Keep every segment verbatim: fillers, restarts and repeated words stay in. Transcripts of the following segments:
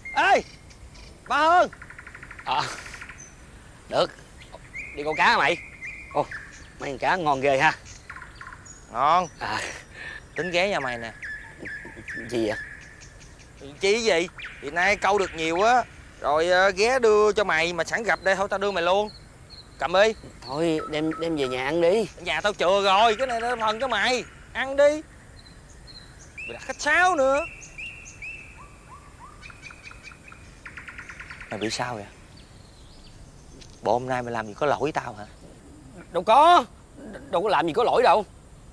Ê ba Hơn. À, được. Đi câu cá hả mày? Ồ, mấy con cá ngon ghê ha. Ngon. À, tính ghé nhà mày nè. gì vậy? Chi gì? Thì nay câu được nhiều á, rồi uh, ghé đưa cho mày, mà sẵn gặp đây thôi tao đưa mày luôn. Cầm đi. Thôi đem đem về nhà ăn đi. Nhà tao chừa rồi, cái này là phần cho mày. Ăn đi. Mày đặt khách sáo nữa. Mày bị sao vậy? Bộ hôm nay mày làm gì có lỗi với tao hả? Đâu có. Đâu có làm gì có lỗi đâu.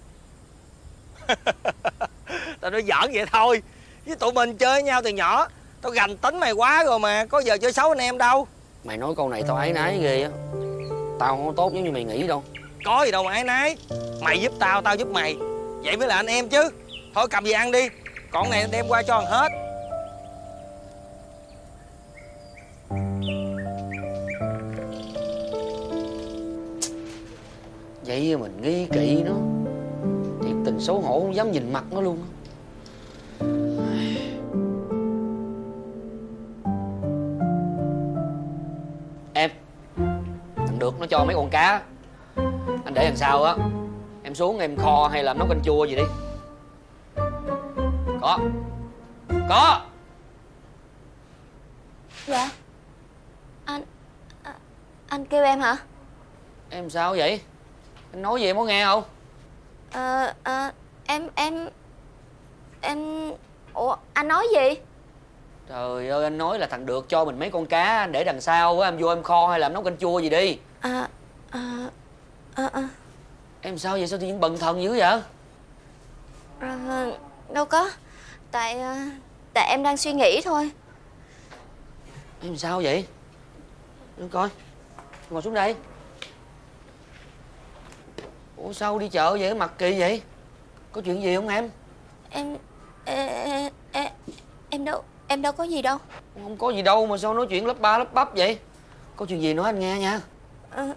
Tao nói giỡn vậy thôi. Với tụi mình chơi với nhau từ nhỏ. Tao gành tính mày quá rồi mà. Có giờ chơi xấu anh em đâu. Mày nói câu này tao áy náy ghê á. Tao không có tốt giống như mày nghĩ đâu. Có gì đâu mà áy náy. Mày giúp tao, tao giúp mày. Vậy mới là anh em chứ. Thôi cầm gì ăn đi. Còn này đem qua cho thằng hết. Vậy mình nghi kỵ nó. Thiệt tình xấu hổ không dám nhìn mặt nó luôn. Em, thằng Được nó cho mấy con cá. Anh để đằng sau á. Em xuống em kho hay làm nấu canh chua gì đi. Có. Có. Dạ. Anh à, anh kêu em hả? Em sao vậy? Anh nói gì em có nghe không? Ờ à, em em em ủa anh nói gì? Trời ơi, anh nói là thằng Được cho mình mấy con cá, anh để đằng sau á, em vô em kho hay làm nấu canh chua gì đi. À à à, à. Em sao vậy? Sao tự nhiên bần thần dữ vậy? À, đâu có. Tại tại em đang suy nghĩ thôi. Em sao vậy? Để coi. Ngồi xuống đây. Ủa sao đi chợ vậy? Mặt kỳ vậy? Có chuyện gì không em? Em em, em, em đâu em đâu có gì đâu. Không có gì đâu mà sao nói chuyện lắp ba lắp bắp vậy? Có chuyện gì nói anh nghe nha. À,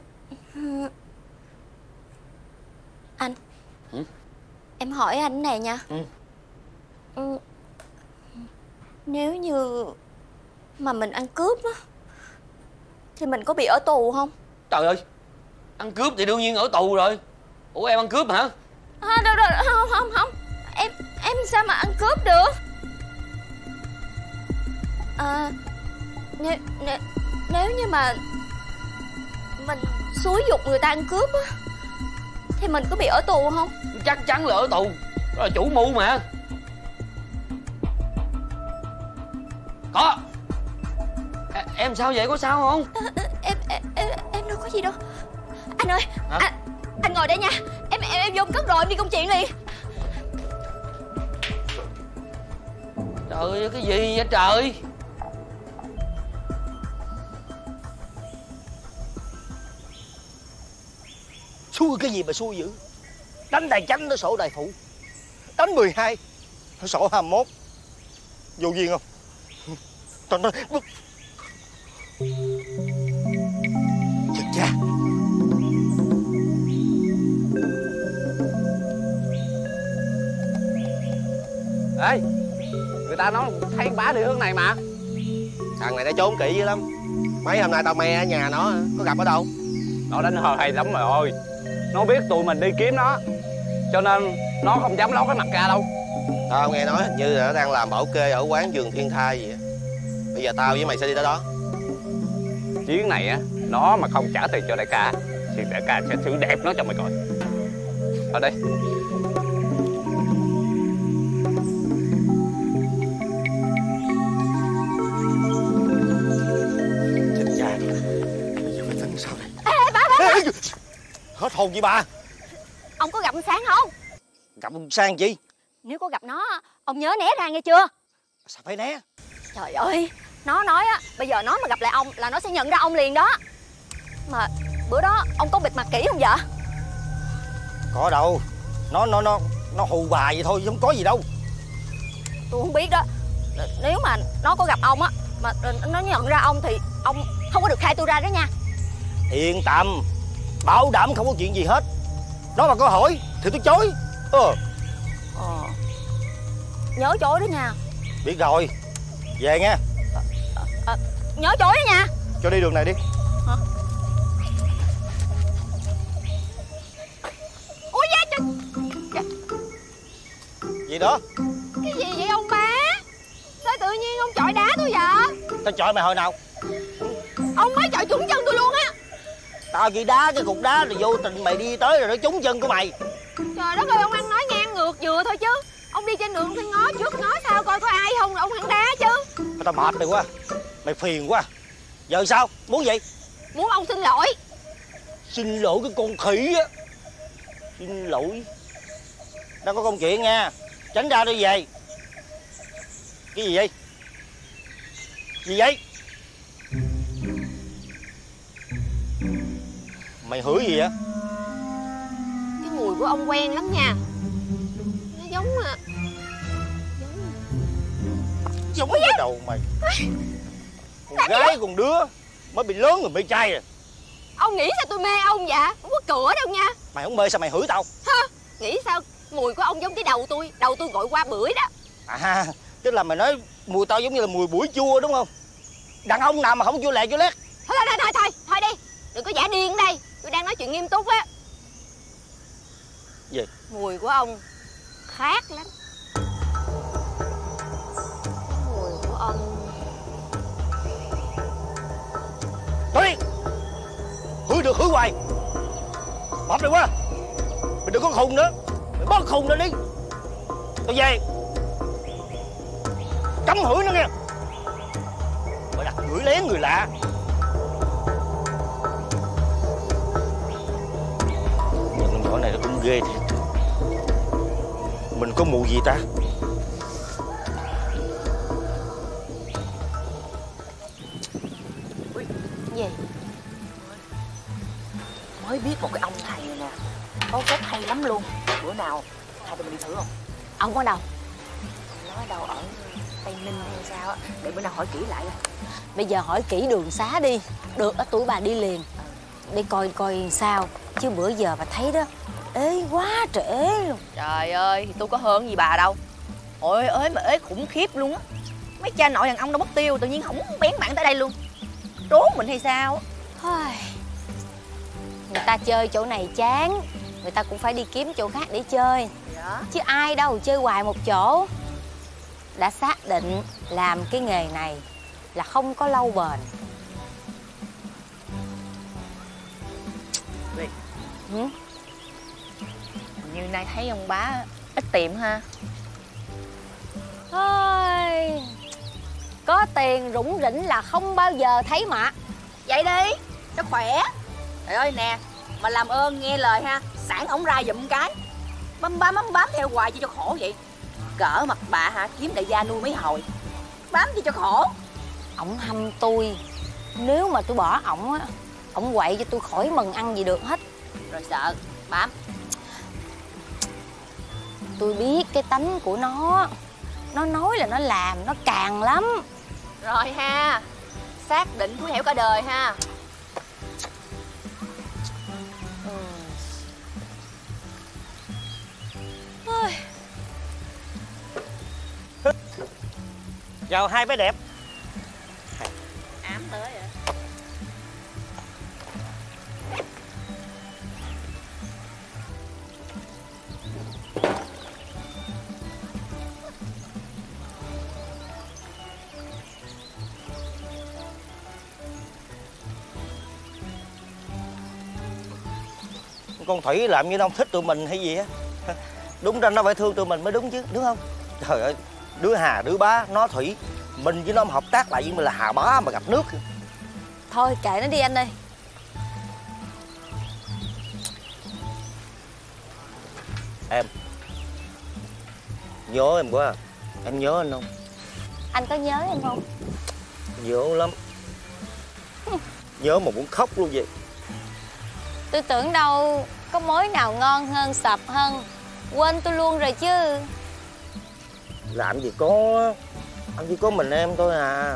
anh. Ừ? Em hỏi anh này nha. Ừ. Ừ. Nếu như mà mình ăn cướp á thì mình có bị ở tù không? Trời ơi, ăn cướp thì đương nhiên ở tù rồi. Ủa em ăn cướp hả? À, đâu, đâu, không không không em em sao mà ăn cướp được? À, nếu, nếu, nếu như mà mình xúi giục người ta ăn cướp á thì mình có bị ở tù không? Chắc chắn là ở tù. Đó là chủ mưu mà. Có. À, em sao vậy? Có sao không? À, em, em em em đâu có gì đâu. Anh ơi. Hả? Anh, anh ngồi đây nha. Em em em vô cất rồi em đi công chuyện liền. Trời ơi, cái gì vậy trời? Xui cái gì mà xui dữ. Đánh tài chánh nó sổ đại phụ, đánh mười hai nó sổ hai mươi mốt. Vô duyên không? Trời ơi. Chết cha. Ê, người ta nói thấy con bá đi hướng này mà. Thằng này nó trốn kỹ dữ lắm. Mấy hôm nay tao me ở nhà nó, có gặp ở đâu? Nó đánh hơi hay lắm rồi. Nó biết tụi mình đi kiếm nó, cho nên nó không dám ló cái mặt ra đâu. Tao nghe nói hình như là nó đang làm bảo kê ở quán vườn Thiên Thai gì á. Bây giờ tao với mày sẽ đi tới đó. Chuyến này á, nó mà không trả tiền cho đại ca thì đại ca sẽ xử đẹp nó cho mày coi. Ở đây. Chết cha. Bây giờ phải tính sao đây? Ê, bà, bà, bà. Ê, hết hồn gì bà? Ông có gặp ông Sáng không? Gặp ông Sang chi? Nếu có gặp nó, ông nhớ né ra nghe chưa? Sao phải né? Trời ơi, nó nói á, bây giờ nó mà gặp lại ông là nó sẽ nhận ra ông liền đó. Mà bữa đó ông có bịt mặt kỹ không vậy? Có đâu. Nó nó nó nó hù bà vậy thôi, không có gì đâu. Tôi không biết đó. Nếu mà nó có gặp ông á mà nó nhận ra ông thì ông không có được khai tôi ra đó nha. Yên tâm, bảo đảm không có chuyện gì hết. Nó mà có hỏi thì tôi chối. Ờ. Ờ. Nhớ chối đó nha. Biết rồi. Về nha. À, nhớ chỗ đó nha. Cho đi đường này đi. Hả? Ui da trời. Gì đó? Cái gì vậy ông ba? Sao tự nhiên ông chọi đá tôi vậy? Tao chọi mày hồi nào? Ông mới chọi trúng chân tôi luôn á. Tao chỉ đá cái cục đá rồi vô tình mày đi tới rồi nó trúng chân của mày. Trời đất ơi, ông ăn nói ngang ngược vừa thôi chứ. Ông đi trên đường phải ngó trước ngó sau coi có ai không rồi ông ăn đá chứ. Tao mệt mày quá. Mày phiền quá. Giờ sao? Muốn gì? Muốn ông xin lỗi. Xin lỗi cái con khỉ á. Xin lỗi. Đang có công chuyện nha. Tránh ra đi về. Cái gì vậy? Gì vậy? Mày hửi gì vậy? Cái mùi của ông quen lắm nha. Nó giống à. Giống Giống cái đầu mày. Con gái con đứa mới bị lớn rồi mê trai rồi. Ông nghĩ sao tôi mê ông vậy? Không có cửa đâu nha. Mày không mê sao mày hửi tao? Ha, nghĩ sao mùi của ông giống cái đầu tôi. Đầu tôi gọi qua bưởi đó. À, tức là mày nói mùi tao giống như là mùi bưởi chua đúng không? Đàn ông nào mà không chua lẹ chua lét. Thôi thôi thôi thôi, thôi đi. Đừng có giả điên đây. Tôi đang nói chuyện nghiêm túc á. Gì? Mùi của ông khác lắm. Mùi của ông... Thôi đi. Hửi được hửi hoài. Mệt rồi quá. Mày đừng có khùng nữa. Mày bớt khùng lên đi. Tao về. Cấm hửi nữa nghe. Mày đặt hửi lén người lạ. Nhìn con nhỏ này nó cũng ghê thiệt. Mình có mùi gì ta? Gì? Mới biết một cái ông thầy này nè, có phép hay lắm luôn. Bữa nào hai tụi mình đi thử không? Ông ở đâu? Nói đâu ở Tây Ninh hay sao á, để bữa nào hỏi kỹ lại. Bây giờ hỏi kỹ đường xá đi. Được ở tuổi bà đi liền. Để coi coi sao. Chứ bữa giờ bà thấy đó, ế quá trễ luôn. Trời ơi, thì tôi có hơn gì bà đâu. Ôi ế mà ế khủng khiếp luôn á. Mấy cha nội đàn ông đâu mất tiêu, tự nhiên không bén mảng tới đây luôn. Trốn mình hay sao? Thôi, người ta chơi chỗ này chán, người ta cũng phải đi kiếm chỗ khác để chơi. Đó. Chứ ai đâu chơi hoài một chỗ. Đã xác định làm cái nghề này là không có lâu bền. Vì Ừ? như nay thấy ông bá ít tiền ha. Thôi, có tiền rủng rỉnh là không bao giờ thấy mặt. Vậy đi, cho khỏe. Trời ơi nè, mà làm ơn nghe lời ha, sẵn ổng ra giùm cái. Băm bám bám bám theo hoài chi cho khổ vậy. Cỡ mặt bà hả, kiếm đại gia nuôi mấy hồi. Bám chi cho khổ. Ổng hâm tôi. Nếu mà tôi bỏ ổng á, ổng quậy cho tôi khỏi mừng ăn gì được hết. Rồi sợ, bám. Tôi biết cái tánh của nó. Nó nói là nó làm, nó càng lắm. Rồi ha, xác định thú hẻo cả đời ha. Ừ. Chào hai bé đẹp. Ám tới rồi. Con Thủy làm như nó không thích tụi mình hay gì á. Đúng ra nó phải thương tụi mình mới đúng chứ, đúng không? Trời ơi, đứa Hà, đứa Bá, nó Thủy. Mình với nó mà hợp tác lại với mình là Hà Bá mà gặp nước. Thôi kệ nó đi anh ơi. Em nhớ em quá à. Em nhớ anh không? Anh có nhớ em không? Nhớ lắm. Nhớ mà muốn khóc luôn vậy. Tôi tưởng đâu có mối nào ngon hơn, sập hơn. Quên tôi luôn rồi chứ. Làm gì có. Anh chỉ có mình em thôi à.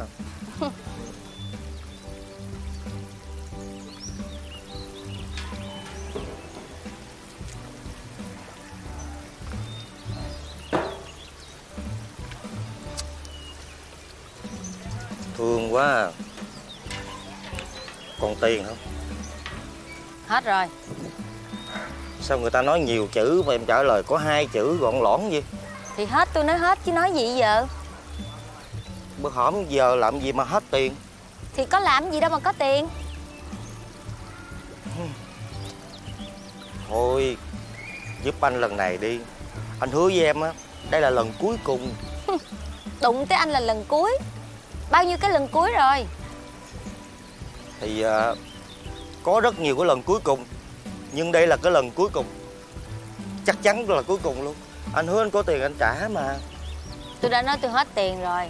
Thương quá à. Còn tiền không? Hết rồi. Sao người ta nói nhiều chữ mà em trả lời có hai chữ gọn lõn gì? Thì hết tôi nói hết chứ nói gì giờ. Bữa hổm giờ làm gì mà hết tiền? Thì có làm gì đâu mà có tiền. Thôi giúp anh lần này đi. Anh hứa với em á, đây là lần cuối cùng. Đụng tới anh là lần cuối. Bao nhiêu cái lần cuối rồi? Thì uh, có rất nhiều cái lần cuối cùng, nhưng đây là cái lần cuối cùng. Chắc chắn là cuối cùng luôn. Anh hứa anh có tiền anh trả mà. Tôi đã nói tôi hết tiền rồi.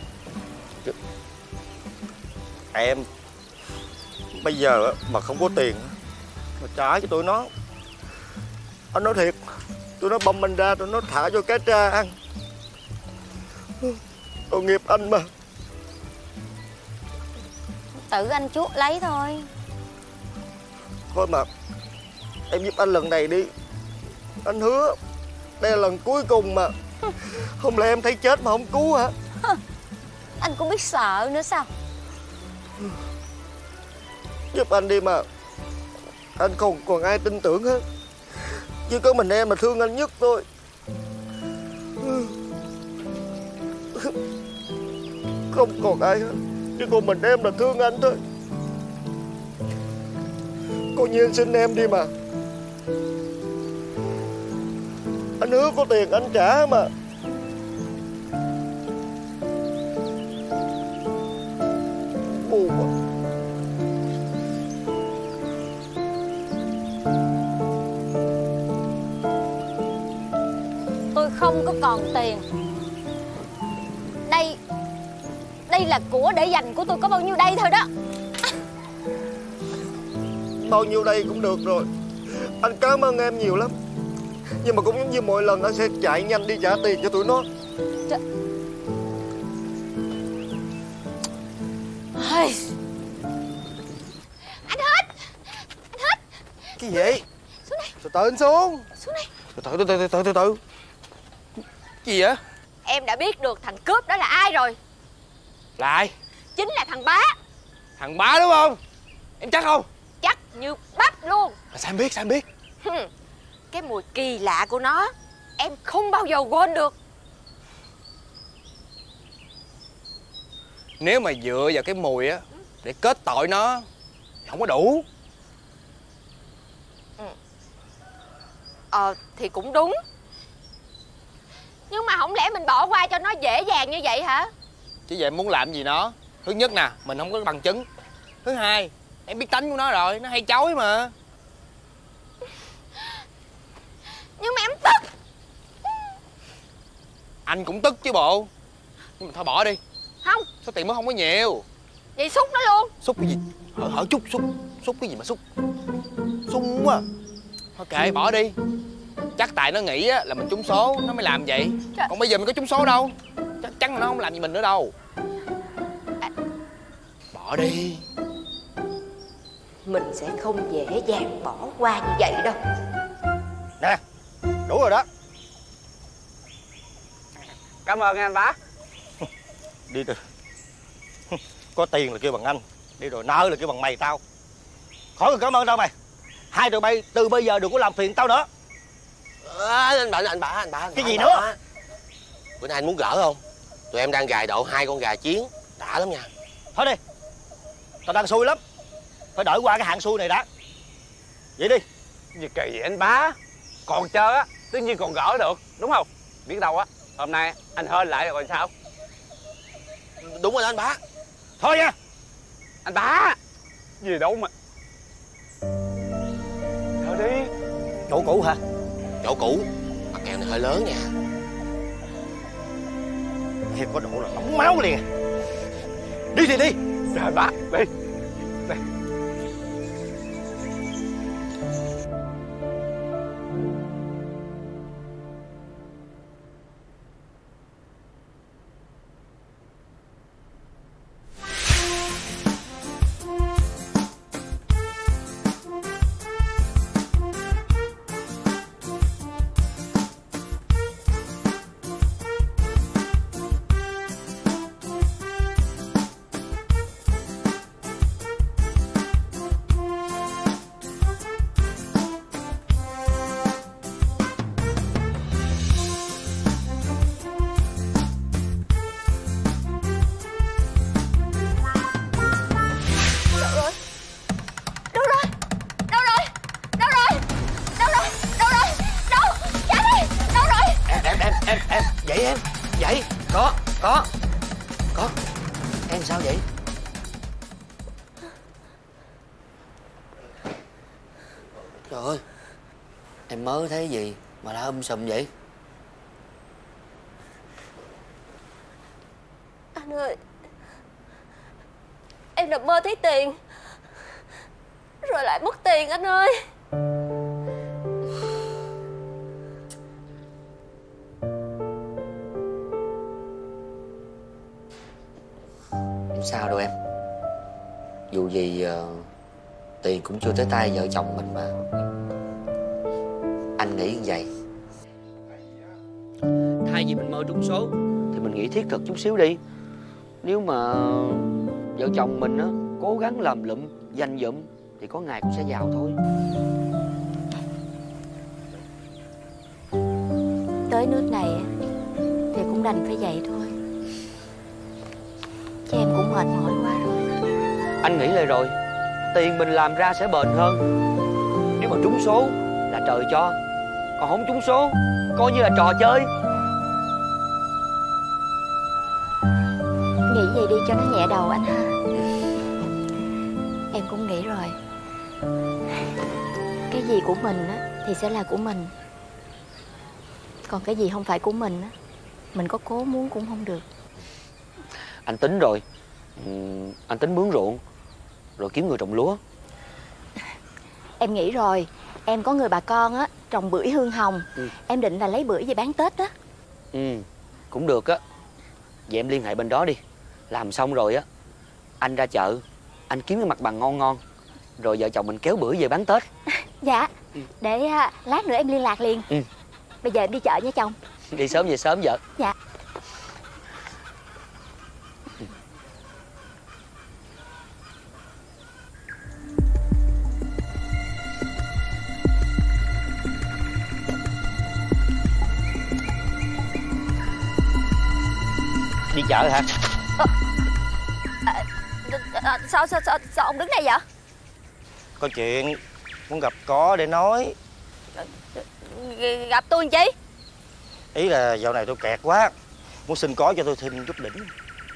Em bây giờ mà không có tiền mà trả cho tụi nó, anh nói thiệt, tụi nó băm anh ra, tụi nó thả cho cá tra ăn. Tội nghiệp anh mà. Tự anh chuốt lấy thôi. Thôi mà em giúp anh lần này đi. Anh hứa đây là lần cuối cùng mà. Không lẽ em thấy chết mà không cứu hả? Anh cũng biết sợ nữa sao? Giúp anh đi mà. Anh không còn ai tin tưởng hết. Chỉ có mình em mà thương anh nhất thôi. Không còn ai hết. Chỉ còn mình em là thương anh thôi. Coi như anh xin em đi mà. Anh hứa có tiền anh trả mà. Buồn quá. Tôi không có còn tiền. Đây Đây là của để dành của tôi, có bao nhiêu đây thôi đó. Bao nhiêu đây cũng được rồi. Anh cảm ơn em nhiều lắm. Nhưng mà cũng giống như mọi lần, anh sẽ chạy nhanh đi trả tiền cho tụi nó. Trời. Hey. Anh hết. Anh hết. Cái gì? Xuống đây. Từ từ anh xuống. Xuống đây. Từ từ từ từ từ từ từ. Cái gì vậy? Em đã biết được thằng cướp đó là ai rồi. Là ai? Chính là thằng Bá. Thằng Bá đúng không? Em chắc không? Chắc như bắp luôn. Sao em biết, sao em biết? Cái mùi kỳ lạ của nó em không bao giờ quên được. Nếu mà dựa vào cái mùi á để kết tội nó thì không có đủ. Ừ. Ờ thì cũng đúng. Nhưng mà không lẽ mình bỏ qua cho nó dễ dàng như vậy hả? Chứ vậy em muốn làm gì nó? Thứ nhất nè, mình không có bằng chứng. Thứ hai, em biết tánh của nó rồi, nó hay chối mà. Nhưng mà em tức. Anh cũng tức chứ bộ. Nhưng mà thôi bỏ đi. Không. Số tiền mới không có nhiều. Vậy xúc nó luôn. Xúc cái gì? Hở hở chút xúc. Xúc cái gì mà xúc? Sung quá. Thôi kệ bỏ đi. Chắc tại nó nghĩ á, là mình trúng số nó mới làm vậy. Trời. Còn bây giờ mình có trúng số đâu. Chắc chắn là nó không làm gì mình nữa đâu. À. Bỏ đi. Mình sẽ không dễ dàng bỏ qua như vậy đâu. Nè, đủ rồi đó. Cảm ơn anh Bá. Đi từ. Có tiền là kêu bằng anh. Đi rồi nợ là kêu bằng mày tao. Khỏi cần cảm ơn đâu mày. Hai tụi bay từ bây giờ đừng có làm phiền tao nữa. À, anh Bá, anh Bá, anh Bá. Cái gì Bá, nữa? Bá. Bữa nay anh muốn gỡ không? Tụi em đang gài độ hai con gà chiến. Đã lắm nha. Thôi đi. Tao đang xui lắm. Phải đợi qua cái hạn xui này đã. Vậy đi. Gì kỳ vậy anh Bá? Còn chơi á, tất nhiên còn gỡ được, đúng không? Biết đâu á, hôm nay anh hên lại rồi sao? Đúng rồi đó anh Bá. Thôi nha. Anh Bá. Gì đâu mà. Thôi đi. Chỗ cũ hả? Chỗ cũ. Mặt kèo này hơi lớn nha. Thiệt có độ là nóng máu liền. Đi thì đi. Rồi Bá, đi. Đi. làm sao vậy? Trời ơi, em mới thấy gì mà la um sùm vậy? Anh ơi, em nằm mơ thấy tiền rồi lại mất tiền anh ơi. Không sao đâu em. Dù gì uh, tiền cũng chưa tới tay vợ chồng mình mà. Anh nghĩ như vậy. Thay vì mình mơ trúng số thì mình nghĩ thiết thực chút xíu đi. Nếu mà vợ chồng mình á cố gắng làm lụm, dành dụm thì có ngày cũng sẽ giàu thôi. Tới nước này thì cũng đành phải vậy thôi. Chứ em cũng mệt mỏi quá rồi. Anh nghĩ lại rồi, tiền mình làm ra sẽ bền hơn. Nếu mà trúng số là trời cho, còn không trúng số coi như là trò chơi. Nghĩ vậy đi cho nó nhẹ đầu anh ha. Em cũng nghĩ rồi. Cái gì của mình á thì sẽ là của mình. Còn cái gì không phải của mình á, mình có cố muốn cũng không được. Anh tính rồi. ừ, Anh tính mướn ruộng rồi kiếm người trồng lúa. Em nghĩ rồi. Em có người bà con á trồng bưởi hương hồng. ừ. Em định là lấy bưởi về bán Tết á. Ừ, cũng được á. Vậy em liên hệ bên đó đi. Làm xong rồi á, anh ra chợ, anh kiếm cái mặt bằng ngon ngon, rồi vợ chồng mình kéo bưởi về bán Tết. Dạ, để uh, lát nữa em liên lạc liền. ừ. Bây giờ em đi chợ nha chồng. Đi sớm về sớm vợ. Dạ. Đi chợ hả? à, à, à, sao, sao sao sao ông đứng đây vậy? Có chuyện muốn gặp có để nói. Gặp tôi làm chi? Ý là dạo này tôi kẹt quá, muốn xin có cho tôi thêm chút đỉnh.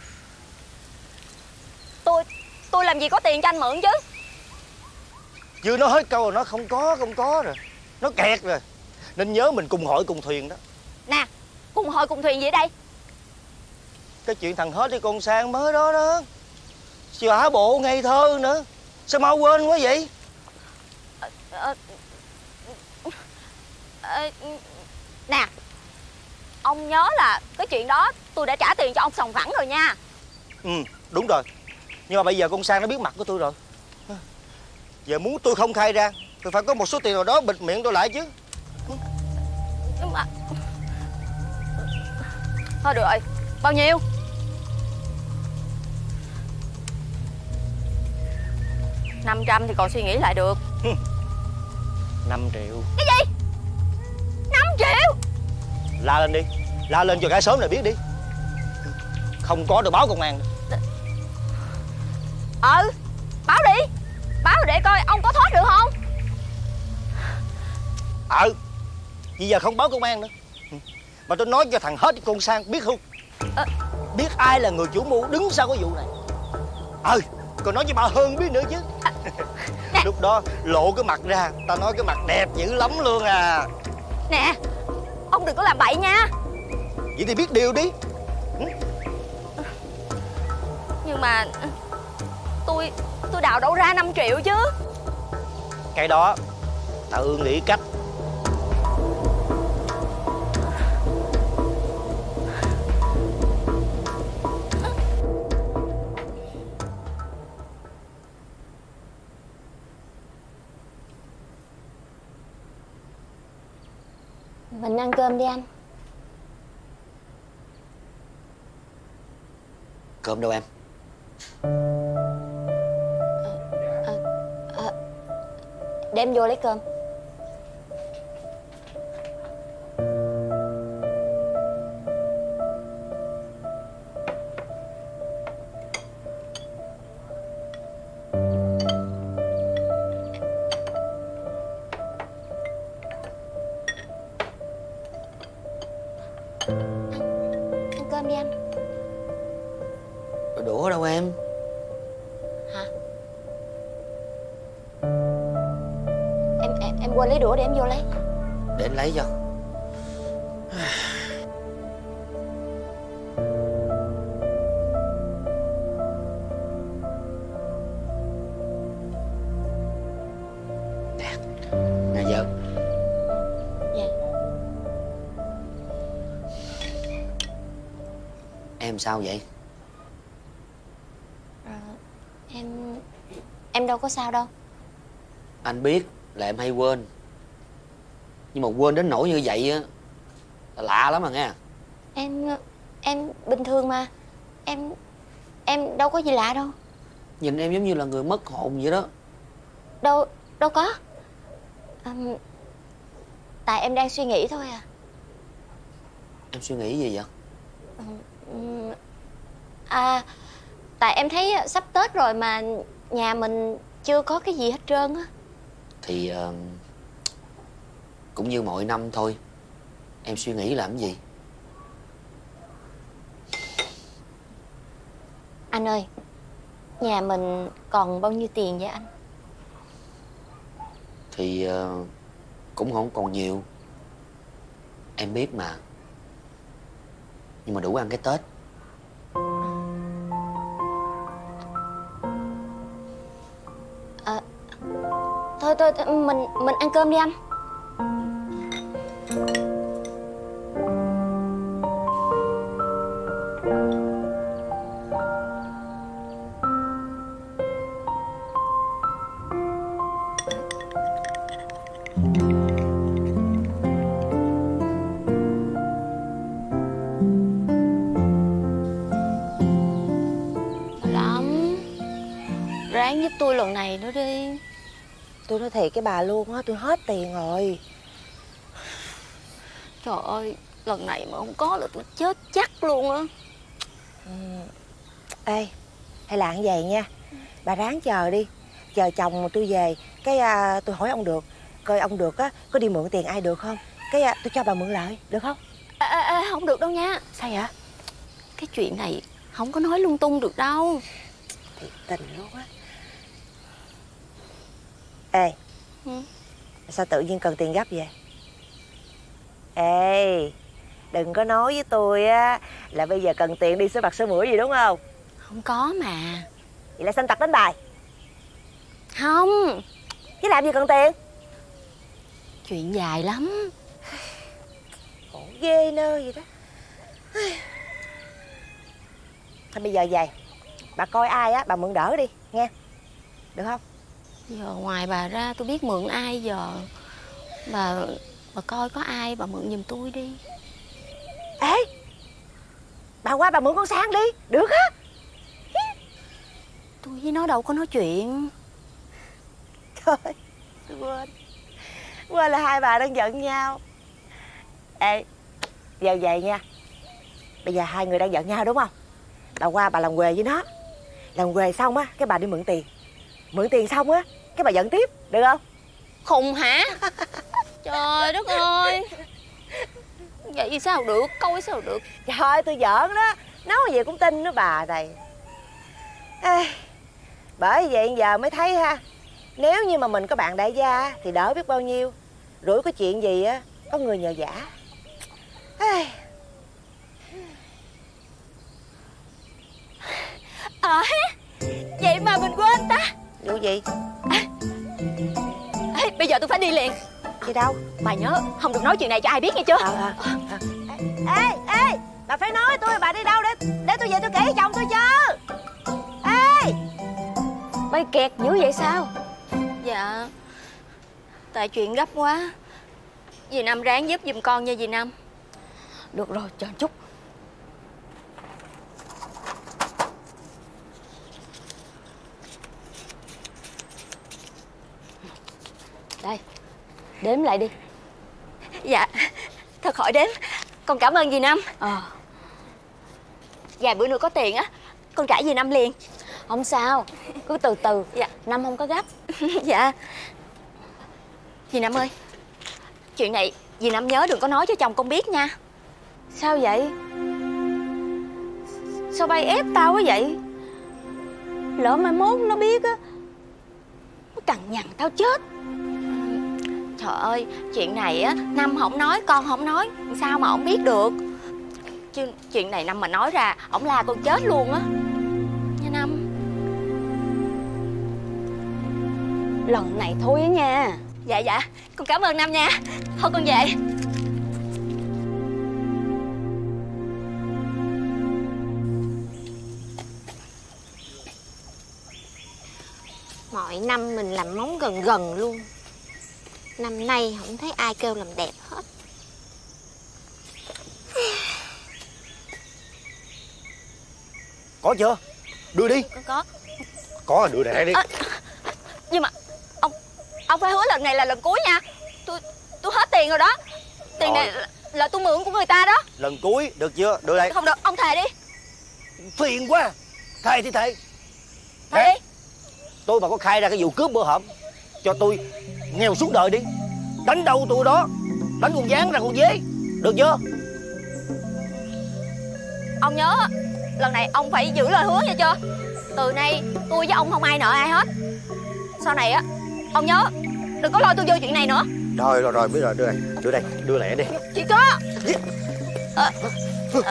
Tôi tôi làm gì có tiền cho anh mượn chứ? Chưa nói hết câu rồi nó không có không có rồi. Nó kẹt rồi. Nên nhớ mình cùng hội cùng thuyền đó. Nè, cùng hội cùng thuyền gì ở đây? Cái chuyện thằng hết đi con sang mới đó đó. Xả bộ ngây thơ nữa. Sao mau quên quá vậy? à, à, à, Nè, ông nhớ là cái chuyện đó tôi đã trả tiền cho ông sòng phẳng rồi nha. Ừ, đúng rồi. Nhưng mà bây giờ con Sang nó biết mặt của tôi rồi. Giờ muốn tôi không khai ra, tôi phải có một số tiền nào đó bịt miệng tôi lại chứ. Nhưng mà thôi được rồi. Bao nhiêu? Năm trăm thì còn suy nghĩ lại được. Năm triệu. Cái gì? Năm triệu? La lên đi. La lên cho cả xóm này biết đi. Không có được báo công an. Ừ, báo đi. Báo để coi ông có thoát được không. Ừ. Bây giờ không báo công an nữa, mà tôi nói cho thằng hết con Sang biết không. à. Biết ai là người chủ mưu đứng sau cái vụ này. Ừ, còn nói với bà Hơn biết nữa chứ. à. Lúc đó lộ cái mặt ra, ta nói cái mặt đẹp dữ lắm luôn à. Nè, ông đừng có làm bậy nha. Vậy thì biết điều đi. ừ. Nhưng mà Tôi Tôi đào đâu ra năm triệu chứ. Cái đó tự nghĩ cách. Mình ăn cơm đi anh. Cơm đâu em? à, à, à, Để em vô lấy cơm. Đũa đâu em? em. Hả? Em em, em quên lấy đũa để em vô lấy. Để anh lấy cho. Nè, nè vợ. Dạ. Em sao vậy? À, em em đâu có sao đâu. Anh biết là em hay quên, nhưng mà quên đến nỗi như vậy á là lạ lắm à nghe. Em em bình thường mà. Em em đâu có gì lạ đâu. Nhìn em giống như là người mất hồn vậy đó. Đâu đâu có. À, tại em đang suy nghĩ thôi à. Em suy nghĩ gì vậy? À, tại em thấy sắp Tết rồi mà nhà mình chưa có cái gì hết trơn á. Thì uh, cũng như mọi năm thôi. Em suy nghĩ làm cái gì? Anh ơi, nhà mình còn bao nhiêu tiền vậy anh? Thì uh, cũng không còn nhiều. Em biết mà. Nhưng mà đủ ăn cái Tết. À, thôi thôi mình mình ăn cơm đi anh. Ráng giúp tôi lần này nữa đi. Tôi nói thiệt cái bà luôn á, tôi hết tiền rồi. Trời ơi, lần này mà không có là tôi chết chắc luôn á. Ừ. Ê, hay là như vậy nha, bà ráng chờ đi. Chờ chồng mà tôi về, cái à, tôi hỏi ông được, coi ông được á, có đi mượn tiền ai được không. Cái à, tôi cho bà mượn lại, được không? À, à, à, không được đâu nha. Sao vậy? Cái chuyện này không có nói lung tung được đâu. Thiệt tình luôn á. Ê, ừ. Sao tự nhiên cần tiền gấp vậy? Ê, đừng có nói với tôi á là bây giờ cần tiền đi sửa mặt sửa mũi gì đúng không? Không có mà. Vậy là sanh tật đánh bài? Không. Chứ làm gì cần tiền? Chuyện dài lắm. Khổ ghê nơi vậy đó. Thôi bây giờ vậy, bà coi ai á, bà mượn đỡ đi, nghe. Được không? Giờ ngoài bà ra tôi biết mượn ai giờ. Bà bà coi có ai bà mượn giùm tôi đi. Ê, bà qua bà mượn con Sang đi, được á. Tôi với nó đâu có nói chuyện. Trời, tôi quên. Quên là hai bà đang giận nhau. Ê, giờ vậy nha. Bây giờ hai người đang giận nhau đúng không? Bà qua bà làm quề với nó. Làm quề xong á, cái bà đi mượn tiền. Mượn tiền xong á, cái bà giận tiếp, được không? Khùng hả? Trời đất ơi. Vậy sao được, coi sao được. Trời ơi, tôi giỡn đó. Nói gì cũng tin đó bà này. Ê, bởi vậy giờ mới thấy ha. Nếu như mà mình có bạn đại gia thì đỡ biết bao nhiêu. Rủi có chuyện gì á, có người nhờ vả. Ê. À, vậy mà mình quên ta. Vụ gì? À, ê, bây giờ tôi phải đi liền. Đi đâu? Bà nhớ không được nói chuyện này cho ai biết nghe chưa? Ờ, ờ, ờ. Ê, ê, bà phải nói tôi bà đi đâu để để tôi về tôi kể với chồng tôi chứ. Ê, Bay kẹt dữ vậy sao? Dạ, tại chuyện gấp quá. Dì Năm ráng giúp giùm con nha dì Năm. được rồi, chờ chút. Đây, đếm lại đi. Dạ, thôi khỏi đếm. Con cảm ơn dì Năm. Ờ. Vài bữa nữa có tiền á, con trả dì Năm liền. Không sao, cứ từ từ. Dạ. Năm không có gấp. Dạ. Dì Năm ơi, chuyện này dì Năm nhớ đừng có nói cho chồng con biết nha. Sao vậy? Sao bay ép tao quá vậy? Lỡ mai mốt nó biết á, nó cằn nhằn tao chết. Trời ơi, chuyện này á Năm không nói, con không nói, sao mà ổng biết được. Chứ chuyện này Năm mà nói ra, ổng la con chết luôn á. Nha Năm. Lần này thôi á nha. Dạ dạ, con cảm ơn Năm nha. Thôi con về. Mọi năm mình làm móng gần gần luôn. Năm nay không thấy ai kêu làm đẹp hết. Có chưa? Đưa đi. Con có. Có là đưa lẹ đi. À, nhưng mà ông ông phải hứa lần này là lần cuối nha. Tôi tôi hết tiền rồi đó. Tiền rồi. Này là, là tôi mượn của người ta đó. Lần cuối được chưa? Đưa đây. Không được, ông thề đi. Phiền quá. Thề thì thề. Thề đi. Tôi mà có khai ra cái vụ cướp bữa hổm, cho tôi nghèo suốt đời đi. Đánh đâu tôi đó. Đánh con gián ra con dế. Được chưa? Ông nhớ lần này ông phải giữ lời hứa nha chưa. Từ nay tôi với ông không ai nợ ai hết. Sau này á, ông nhớ đừng có lôi tôi vô chuyện này nữa. Rồi rồi rồi, biết rồi, đưa đây. Đưa đây, đưa lẹ đi. Chị có à, à.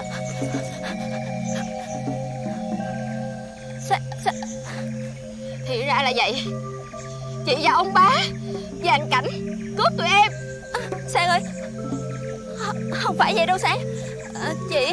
Sao, sao? Thì ra là vậy. Chị và ông Bá và anh Cảnh cướp tụi em. À, Sang ơi, không phải vậy đâu Sang. À, chị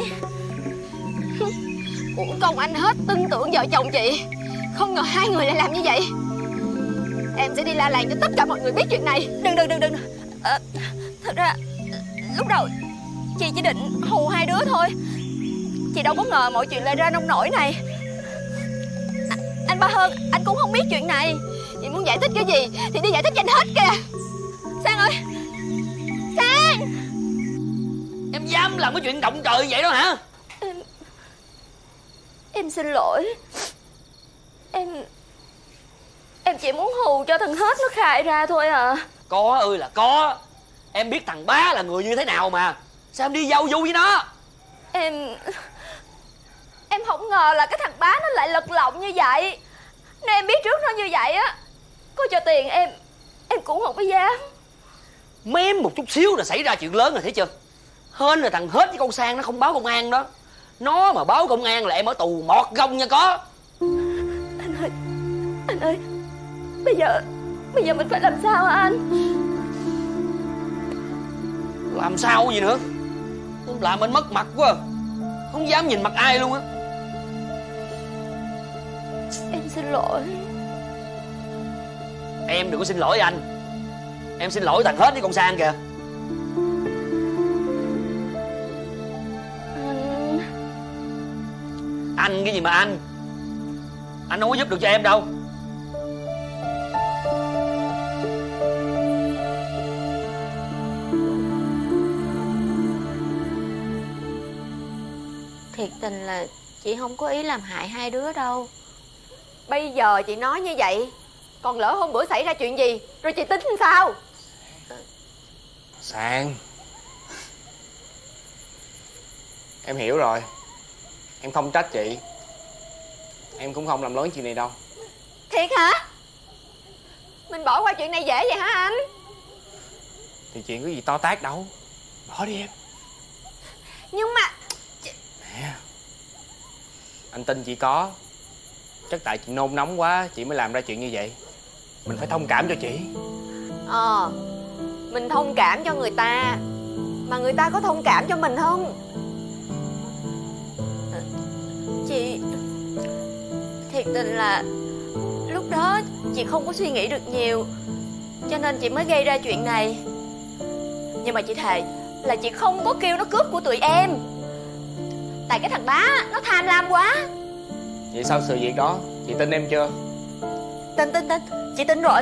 uổng công anh hết tin tưởng vợ chồng chị. Không ngờ hai người lại làm như vậy. Em sẽ đi la làng cho tất cả mọi người biết chuyện này. Đừng đừng đừng đừng à, thật ra lúc đầu chị chỉ định hù hai đứa thôi. Chị đâu có ngờ mọi chuyện lại ra nông nổi này. à, Anh Ba Hơn, anh cũng không biết chuyện này. Chị muốn giải thích cái gì thì đi giải thích cho anh hết kìa. Sang ơi, Sang. Em dám làm cái chuyện động trời vậy đó hả? Em Em xin lỗi. Em Em chỉ muốn hù cho thằng Hết nó khai ra thôi à. Có ơi là có. Em biết thằng Bá là người như thế nào mà. Sao em đi giao du với nó? Em Em không ngờ là cái thằng Bá nó lại lật lọng như vậy. Nếu em biết trước nó như vậy á, có cho tiền em em cũng không có dám. Mém một chút xíu là xảy ra chuyện lớn rồi thấy chưa. Hên là thằng Hết với con Sang nó không báo công an đó. Nó mà báo công an là em ở tù mọt gông nha có. Anh ơi, anh ơi, Bây giờ Bây giờ mình phải làm sao hả anh? Làm sao gì nữa. Làm mình mất mặt quá. Không dám nhìn mặt ai luôn á. Em xin lỗi. Em đừng có xin lỗi anh. Em xin lỗi thằng Hết với con Sang kìa. Anh Anh cái gì mà anh. Anh không có giúp được cho em đâu. thiệt tình là chị không có ý làm hại hai đứa đâu. Bây giờ chị nói như vậy, còn lỡ hôm bữa xảy ra chuyện gì rồi chị tính sao? Sang, em hiểu rồi. Em không trách chị. Em cũng không làm lớn chuyện này đâu. Thiệt hả? Mình bỏ qua chuyện này dễ vậy hả anh? Thì chuyện có gì to tát đâu. Bỏ đi em. Nhưng mà Nè, anh tin chị có. Chắc tại chị nôn nóng quá chị mới làm ra chuyện như vậy. Mình phải thông cảm cho chị. Ờ, mình thông cảm cho người ta, mà người ta có thông cảm cho mình không? Chị thiệt tình là lúc đó chị không có suy nghĩ được nhiều, cho nên chị mới gây ra chuyện này. Nhưng mà chị thề là chị không có kêu nó cướp của tụi em. Tại cái thằng Bá nó tham lam quá. Vậy sau sự việc đó chị tin em chưa? Tin tin tin Chị tin rồi.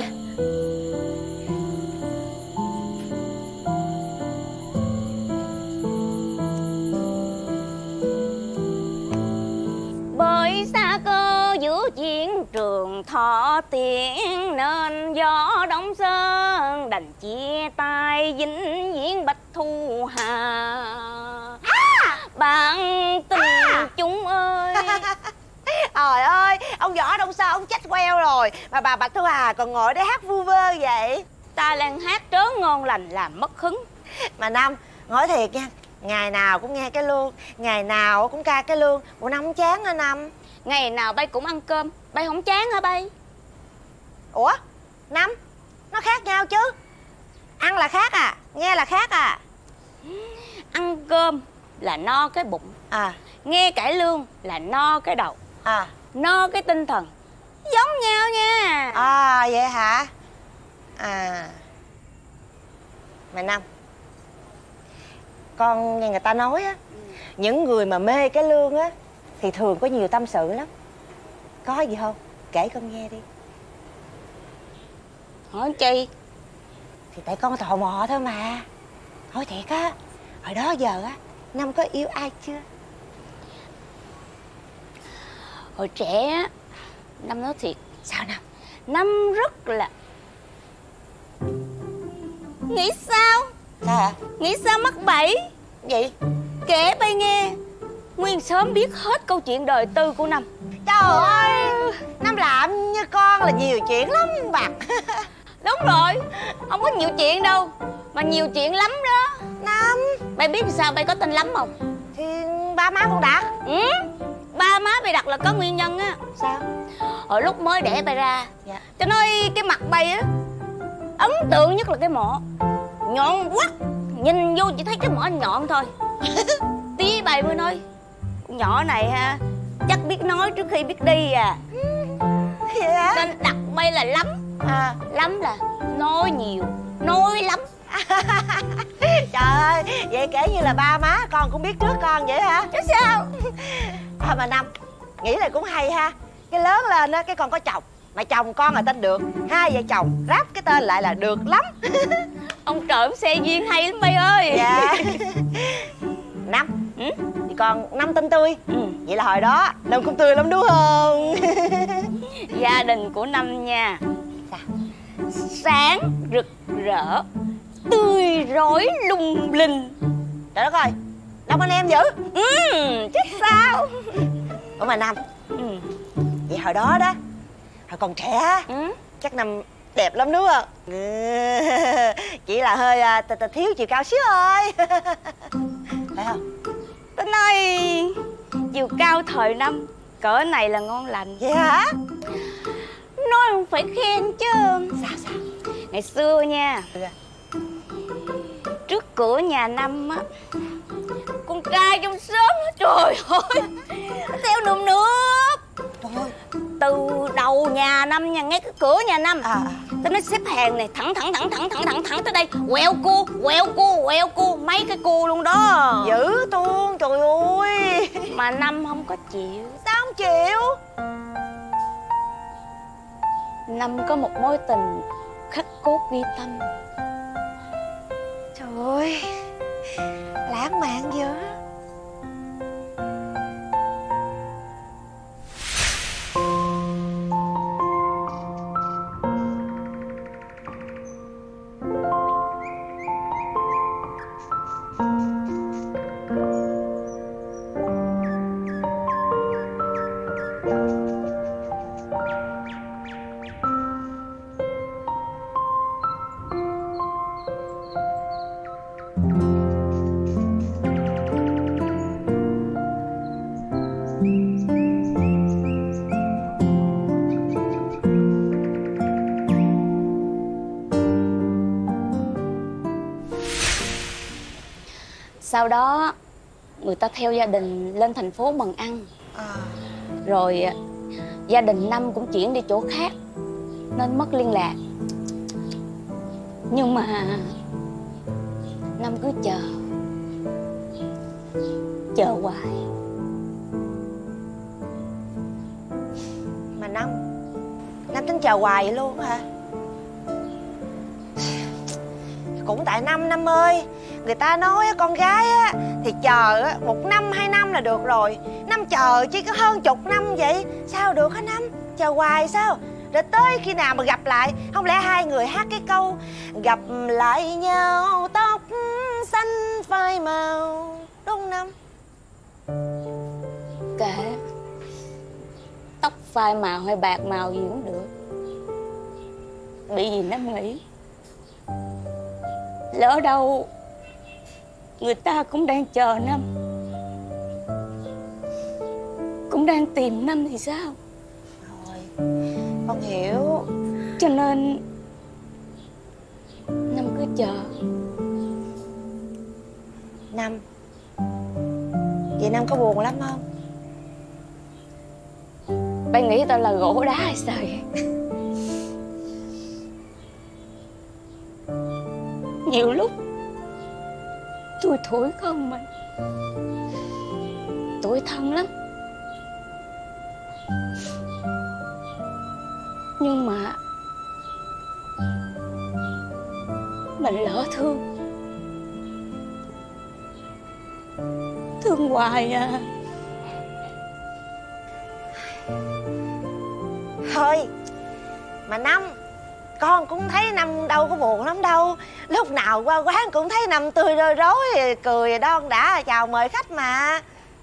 Bởi xa cơ giữa chiến trường thọ tiễn, nên gió đông sơn đành chia tay vĩnh viễn Bạch Thu Hà. À! Bạn tình à! Chúng ơi. Trời ơi, ông Võ Đông Sơn ông chết queo rồi mà bà Bạch Thu Hà còn ngồi đây hát vu vơ vậy. Ta đang hát trớ ngon lành làm mất hứng. Mà Năm, nói thiệt nha, ngày nào cũng nghe cái lương, ngày nào cũng ca cái lương, bộ Năm không chán hả Năm? Ngày nào bay cũng ăn cơm, bay không chán hả bay? Ủa, Năm, nó khác nhau chứ. Ăn là khác à, nghe là khác à. Ăn cơm là no cái bụng, À, nghe cải lương là no cái đầu, à, no cái tinh thần. Giống nhau nha. à vậy hả? À, mà Năm, con nghe người ta nói á, những người mà mê cái lương á thì thường có nhiều tâm sự lắm. Có gì không? Kể con nghe đi. Hỏi chi? Thì tại con tò mò thôi mà. Hỏi thiệt á, hồi đó giờ á, Năm có yêu ai chưa? Hồi trẻ á, Năm nói thiệt. Sao Năm? Năm rất là... Nghĩ sao? Sao hả? Nghĩ sao mắc bẫy? Gì? Kể bay nghe. Nguyên xóm biết hết câu chuyện đời tư của Năm. Trời ơi, Năm làm như con là nhiều chuyện lắm bạc. Đúng rồi, không có nhiều chuyện đâu, mà nhiều chuyện lắm đó. Năm, Bay biết sao bay có tên Lắm không? thì ba má con đặt. Ừ, ba má bay đặt là có nguyên nhân á. Sao? Hồi lúc mới đẻ bay ra, Dạ. cho nói cái mặt bay á, ấn tượng nhất là cái mỏ nhọn quắt, nhìn vô chỉ thấy cái mỏ nhọn thôi. Tí bay mới nói con nhỏ này ha, chắc biết nói trước khi biết đi à. Vậy hả? Nên đặt bay là Lắm. À. Lắm là nói nhiều, nói lắm. Trời ơi, vậy kể như là ba má con cũng biết trước con vậy hả? Chứ sao? À, mà Năm, nghĩ là cũng hay ha. Cái lớn lên á, cái con có chồng, mà chồng con là tên Được, hai vợ chồng ráp cái tên lại là Được Lắm. Ông trời ông xe duyên hay lắm bay ơi. Dạ. Năm, Ừ? thì con Năm tên tươi. Ừ. Vậy là hồi đó Năm cũng tươi lắm đúng không? Gia đình của Năm nha, Sao? sáng rực rỡ, tươi rói lung linh. Trời đất ơi, đông anh em dữ. Ừ, chứ sao? Ủa mà Năm, Ừ. vậy hồi đó đó, hồi còn trẻ, Ừ. chắc Năm đẹp lắm đúng không? Ừ. Chỉ là hơi à, t -t thiếu chiều cao xíu thôi. Phải không? Tính ơi, chiều cao thời Năm cỡ này là ngon lành. Vậy hả? Nói không phải khen chứ. Sao sao? Ngày xưa nha, Ừ. trước cửa nhà Năm á, con trai trong xóm á, trời ơi, nó theo nườm nượp. Trời ơi. Từ đầu nhà Năm nha, ngay cái cửa nhà Năm, À, à. tới nó xếp hàng này thẳng thẳng thẳng thẳng thẳng thẳng thẳng tới đây, quẹo cua quẹo cua quẹo cua mấy cái cua luôn đó. Dữ tuôn, trời ơi. Mà Năm không có chịu. Sao không chịu? Năm có một mối tình khắc cốt ghi tâm. Trời ơi, lãng mạn dữ. Sau đó người ta theo gia đình lên thành phố Mần Ăn. À. Rồi gia đình Năm cũng chuyển đi chỗ khác nên mất liên lạc. Nhưng mà Năm cứ chờ, chờ hoài. Mà Năm, Năm tính chờ hoài vậy luôn hả? Cũng tại Năm, Năm ơi, người ta nói con gái á thì chờ một năm hai năm là được rồi. Năm chờ chỉ có hơn chục năm vậy, sao được hả Năm? Chờ hoài sao? Rồi tới khi nào mà gặp lại, không lẽ hai người hát cái câu gặp lại nhau tóc xanh phai màu, đúng không Năm? Kệ, phai màu hay bạc màu gì cũng được. Bởi vì Năm nghĩ lỡ đâu người ta cũng đang chờ Năm, cũng đang tìm Năm thì sao? Rồi, con hiểu. Cho nên Năm cứ chờ. Năm, vậy Năm có buồn lắm không? Bạn nghĩ tao là gỗ đá hay sao vậy? Nhiều lúc tôi thổi con mình tủi thân lắm. Nhưng mà mình lỡ thương, thương hoài à. Thôi mà Năm, con cũng thấy Năm đâu có buồn lắm đâu. Lúc nào qua quán cũng thấy Năm tươi rơi rối, cười đon đã chào mời khách mà.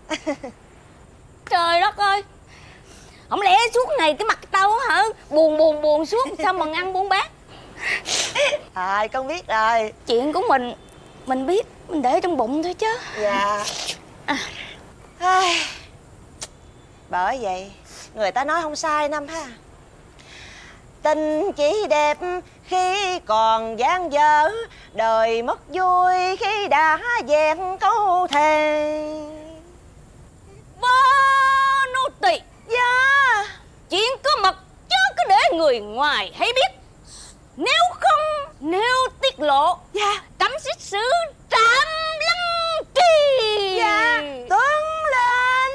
Trời đất ơi, không lẽ suốt ngày cái mặt tao hả buồn buồn buồn suốt sao mà ăn buôn bán. Thôi con biết rồi. Chuyện của mình mình biết, mình để trong bụng thôi chứ. Dạ à. Ai... Bởi vậy người ta nói không sai Năm ha. Tình chỉ đẹp khi còn dang dở, đời mất vui khi đã vẹn câu thề. Bố nô tỳ. Dạ. Chuyện có mật chứ cứ để người ngoài hay biết. Nếu không, nếu tiết lộ, dạ, cấm xét xử trảm lăng trì. Dạ, tuấn lên.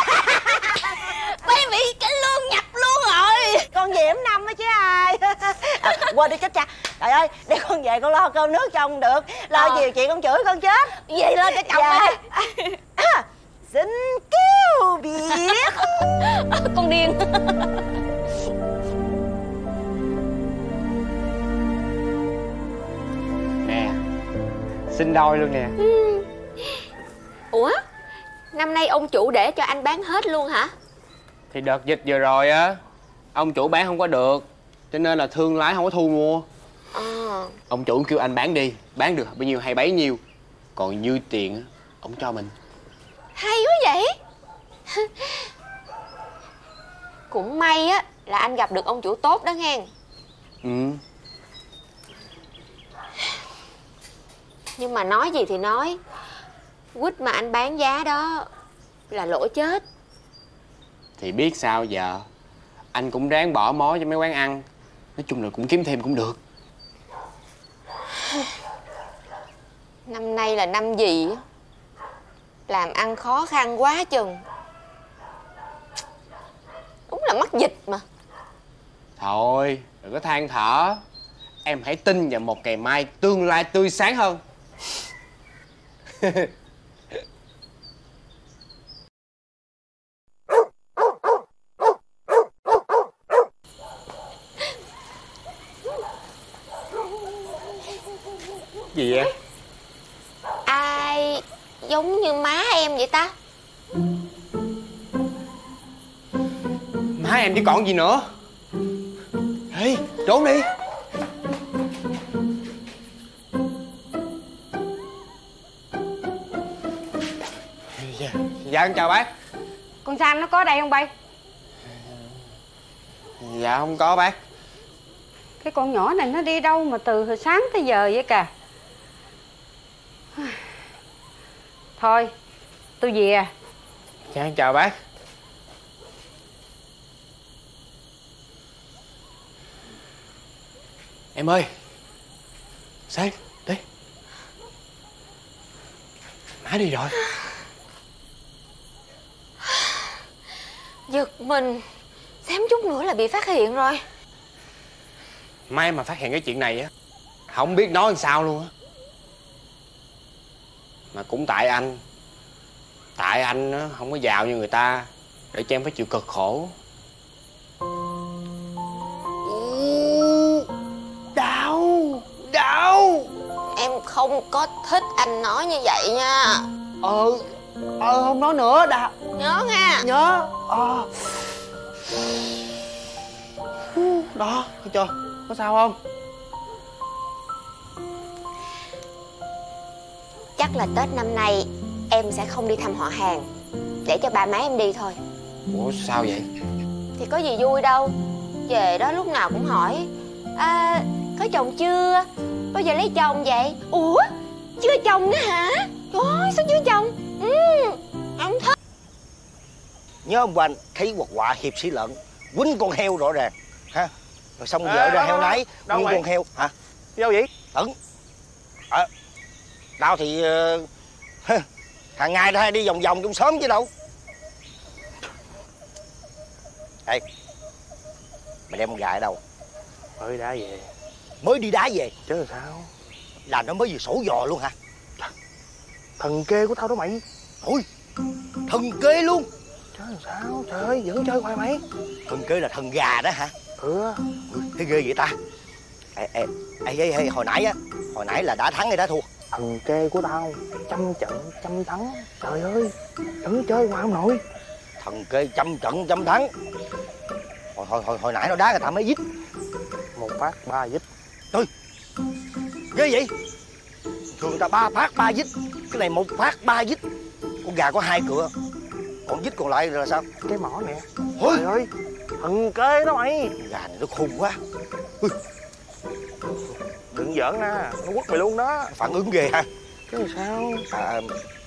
Mấy vị cái lương nhập luôn rồi. Con về ấm Năm á chứ ai. À, quên đi chết cha. Trời ơi, để con về con lo cơm nước cho ông được. Lo à. Nhiều chuyện con chửi con chết. Vậy lo cho chồng dạ. Đi à, xin kêu biệt. À, con điên. Nè, xin đôi luôn nè. ừ. Ủa, năm nay ông chủ để cho anh bán hết luôn hả? Thì đợt dịch vừa rồi á, ông chủ bán không có được, cho nên là thương lái không có thu mua. à. Ông chủ kêu anh bán đi, bán được bao nhiêu hay bấy nhiêu, còn dư tiền á ông cho mình. Hay quá vậy. Cũng may á là anh gặp được ông chủ tốt đó nghe. Ừ. Nhưng mà nói gì thì nói, quýt mà anh bán giá đó là lỗ chết. Thì biết sao giờ, anh cũng ráng bỏ mó cho mấy quán ăn, nói chung là cũng kiếm thêm cũng được. Năm nay là năm gì á, làm ăn khó khăn quá chừng. Đúng là mắc dịch mà. Thôi đừng có than thở, em hãy tin vào một ngày mai tương lai tươi sáng hơn. Gì vậy? Ai giống như má em vậy ta? Má em chứ còn gì nữa. Ê, trốn đi. Dạ, dạ con chào bác. Con Sam nó có đây không bay? Dạ không có bác. Cái con nhỏ này nó đi đâu mà từ hồi sáng tới giờ vậy kìa. Thôi tôi về. Dạ con chào bác. Em ơi, Sang, đi. Má đi rồi. Giật mình, xém chút nữa là bị phát hiện rồi. May mà phát hiện cái chuyện này á, không biết nói làm sao luôn á. Mà cũng tại anh. Tại anh á, không có giàu như người ta, để cho em phải chịu cực khổ. Đau, đau. Em không có thích anh nói như vậy nha. Ờ, ờ không nói nữa, đau. Nhớ nha. Nhớ. Ờ. Đó, thấy chưa? Có sao không? Chắc là Tết năm nay em sẽ không đi thăm họ hàng, để cho ba má em đi thôi. Ủa sao vậy? Thì có gì vui đâu. Về đó lúc nào cũng hỏi à, có chồng chưa? Bao giờ lấy chồng vậy? Ủa chưa chồng nữa hả? Trời ơi sao chưa chồng? Ừ, không thích. Nhớ ông Quanh thấy quạt quạ hiệp sĩ lợn quýnh con heo rõ ràng ha, rồi xong vợ à, ra heo nái như con heo hả? Đâu vậy? Tấn à, tao thì uh, hàng ngày tao hay đi vòng vòng trong xóm chứ đâu. Ê, mày đem con gà ở đâu? Mới đá về. Mới đi đá về? Chứ là sao? Là nó mới vừa sổ giò luôn hả? Thần kê của tao đó mày. Ôi, thần kê luôn? Chứ là sao? Trời ơi, vẫn chơi hoài mày. Thần kê là thần gà đó hả? Ừ. Ừ, thế ghê vậy ta? Ê, ê, ê, ê, ê, hồi nãy á, hồi nãy là đã thắng hay đã thua? Thần kê của tao trăm trận trăm thắng. Trời ơi, vẫn chơi hoài không nội. Thần kê trăm trận trăm thắng. Hồi, hồi, hồi, hồi nãy nó đá người ta mấy dít? Một phát ba dít. Trời, ghê vậy? Thường ta ba phát ba dít, cái này một phát ba dít. Con gà có hai cựa, còn dít còn lại là sao? Cái mỏ nè. Ôi trời ơi, thần kê đó mày. Con gà này nó khùng quá. Ui. Đừng giỡn nha, nó quất mày luôn đó. Phản ứng ghê ha. Cái gì sao? À,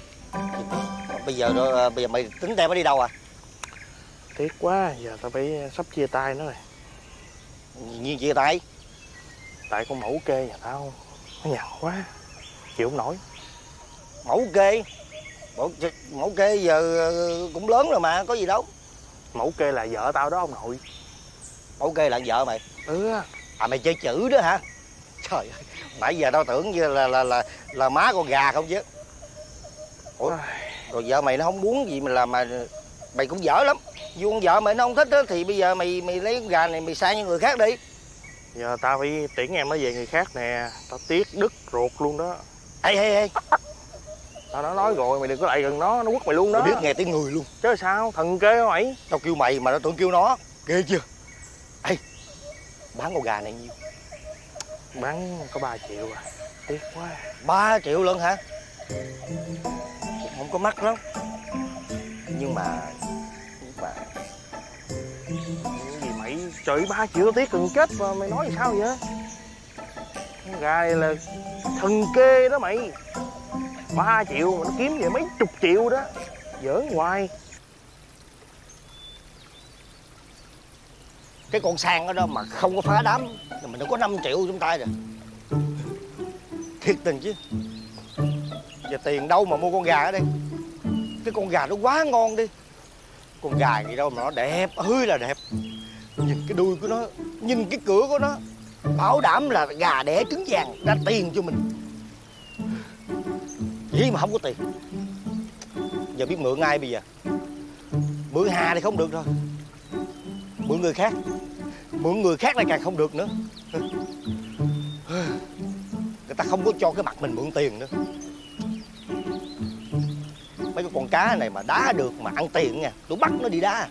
bây giờ đó, bây giờ mày tính đem nó đi đâu à? Tiếc quá, giờ tao phải sắp chia tay nó rồi. Nhiên chia tay? Tại con mẫu kê nhà tao nó nhằn quá, chịu không nổi. Mẫu kê? Mẫu, mẫu kê giờ cũng lớn rồi mà, có gì đâu. Mẫu kê là vợ tao đó ông nội. Mẫu kê là vợ mày? Ừ. À mày chơi chữ đó hả? Trời ơi, nãy giờ tao tưởng như là là là là má con gà không chứ. Ủa, rồi vợ mày nó không muốn gì mà làm mà mày cũng dở lắm. Dù con vợ mày nó không thích đó, thì bây giờ mày mày lấy con gà này mày sang cho người khác đi. Giờ tao phải tiễn em nó về người khác nè. Tao tiếc đứt ruột luôn đó. Ê ê ê, tao đã nói rồi mày đừng có lại gần nó, nó quất mày luôn đó. Mày biết nghe tiếng người luôn. Chứ sao, thần kê hả mày? Tao kêu mày mà nó tưởng kêu nó, ghê chưa? Ê, bán con gà này nhiêu? Bán có ba triệu à, tiếc quá. Ba triệu lận hả? Cũng không có mắc lắm. Nhưng mà Nhưng mà cái gì mày? Trời, ba triệu tiếc gần chết mà mày nói sao vậy? Con gà này là thần kê đó mày. Ba triệu mà nó kiếm về mấy chục triệu đó. Giỡn hoài. cái con sang ở đó mà không có phá đám là mình đã có năm triệu trong tay rồi. Thiệt tình chứ. Giờ tiền đâu mà mua con gà ở đây? Cái con gà nó quá ngon đi. Con gà gì đâu mà nó đẹp ơi là đẹp. Nhìn cái đuôi của nó, nhìn cái cửa của nó, bảo đảm là gà đẻ trứng vàng ra tiền cho mình. Vậy mà không có tiền. Giờ biết mượn ai bây giờ? Mượn Hà thì không được rồi. Mượn người khác. Mượn người khác lại càng không được nữa. Người ta không có cho cái mặt mình mượn tiền nữa. Mấy cái con cá này mà đá được mà ăn tiền nha, tôi bắt nó đi đá.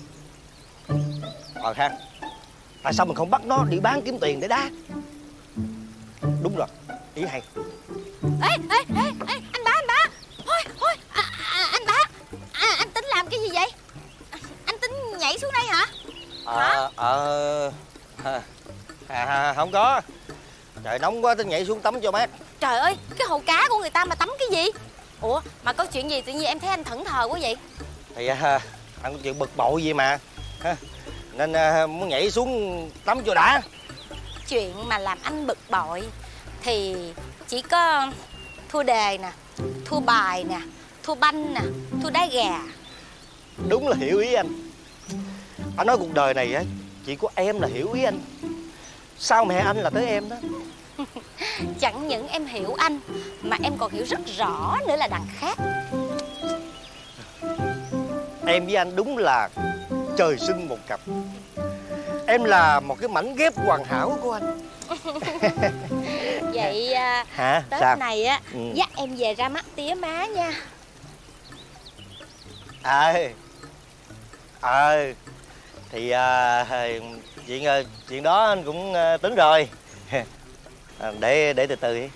Ờ ha, tại sao mình không bắt nó đi bán kiếm tiền để đá? Đúng rồi, ý hay. Ê, ê, ê, ê, anh ba, anh ba. Thôi, thôi, à, à, anh ba, à, anh tính làm cái gì vậy? Anh tính nhảy xuống đây hả? Ờ, ờ, à, à, không có. Trời nóng quá, tính nhảy xuống tắm cho mát. Trời ơi, cái hồ cá của người ta mà tắm cái gì? Ủa, mà có chuyện gì tự nhiên em thấy anh thẫn thờ quá vậy? Thì à, anh có chuyện bực bội gì mà ha. Nên à, muốn nhảy xuống tắm cho đã. Chuyện mà làm anh bực bội thì chỉ có thua đề nè, thua bài nè, thua banh nè, thua đá gà. Đúng là hiểu ý anh. Anh nói cuộc đời này á, chỉ có em là hiểu ý anh. Sao mẹ anh là tới em đó. Chẳng những em hiểu anh mà em còn hiểu rất rõ nữa là đằng khác. Em với anh đúng là trời sinh một cặp. Em là một cái mảnh ghép hoàn hảo của anh. Vậy à, hả? Tết Sao? này á, ừ. dắt em về ra mắt tía má nha. Ờ Ờ Thì à, chuyện chuyện đó anh cũng tính rồi. để để từ từ đi.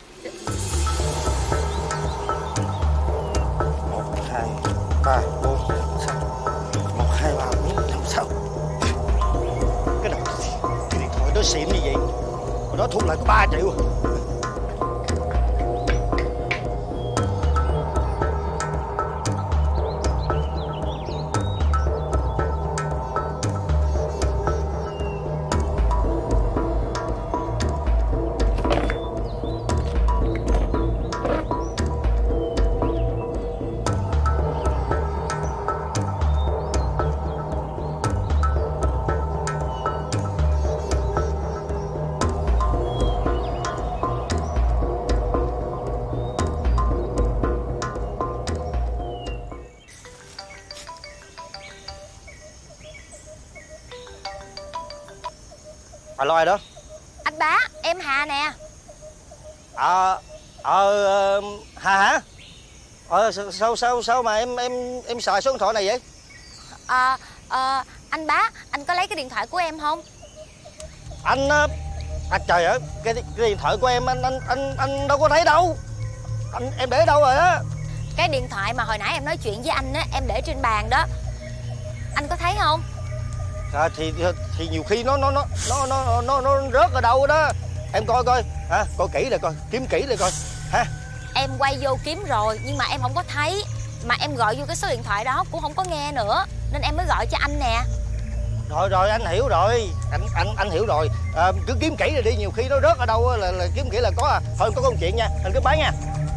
Một hai ba bốn sáu. Một hai ba bốn năm sáu. Cái đầu cái điện thoại đó xịn như vậy mà nó thu lại có ba triệu. Alo, ai đó? Anh Bá, em Hà nè. Ờ ờ Hà hả? Ờ sao sao sao mà em em em xài số điện thoại này vậy? Ờ ờ anh Bá, anh có lấy cái điện thoại của em không? Anh à trời ơi, cái, cái điện thoại của em anh anh anh anh đâu có thấy đâu. Anh em để đâu rồi á? Cái điện thoại mà hồi nãy em nói chuyện với anh á, em để trên bàn đó. Anh có thấy không? À, thì thì nhiều khi nó nó nó nó nó nó, nó rớt ở đâu đó. Em coi coi hả, coi kỹ lại coi, kiếm kỹ lại coi ha. Em quay vô kiếm rồi nhưng mà em không có thấy, mà em gọi vô cái số điện thoại đó cũng không có nghe nữa, nên em mới gọi cho anh nè. Rồi rồi anh hiểu rồi, anh anh anh hiểu rồi. À, cứ kiếm kỹ rồi đi, nhiều khi nó rớt ở đâu là, là kiếm kỹ là có à. Thôi có công chuyện nha, anh cứ bái nha.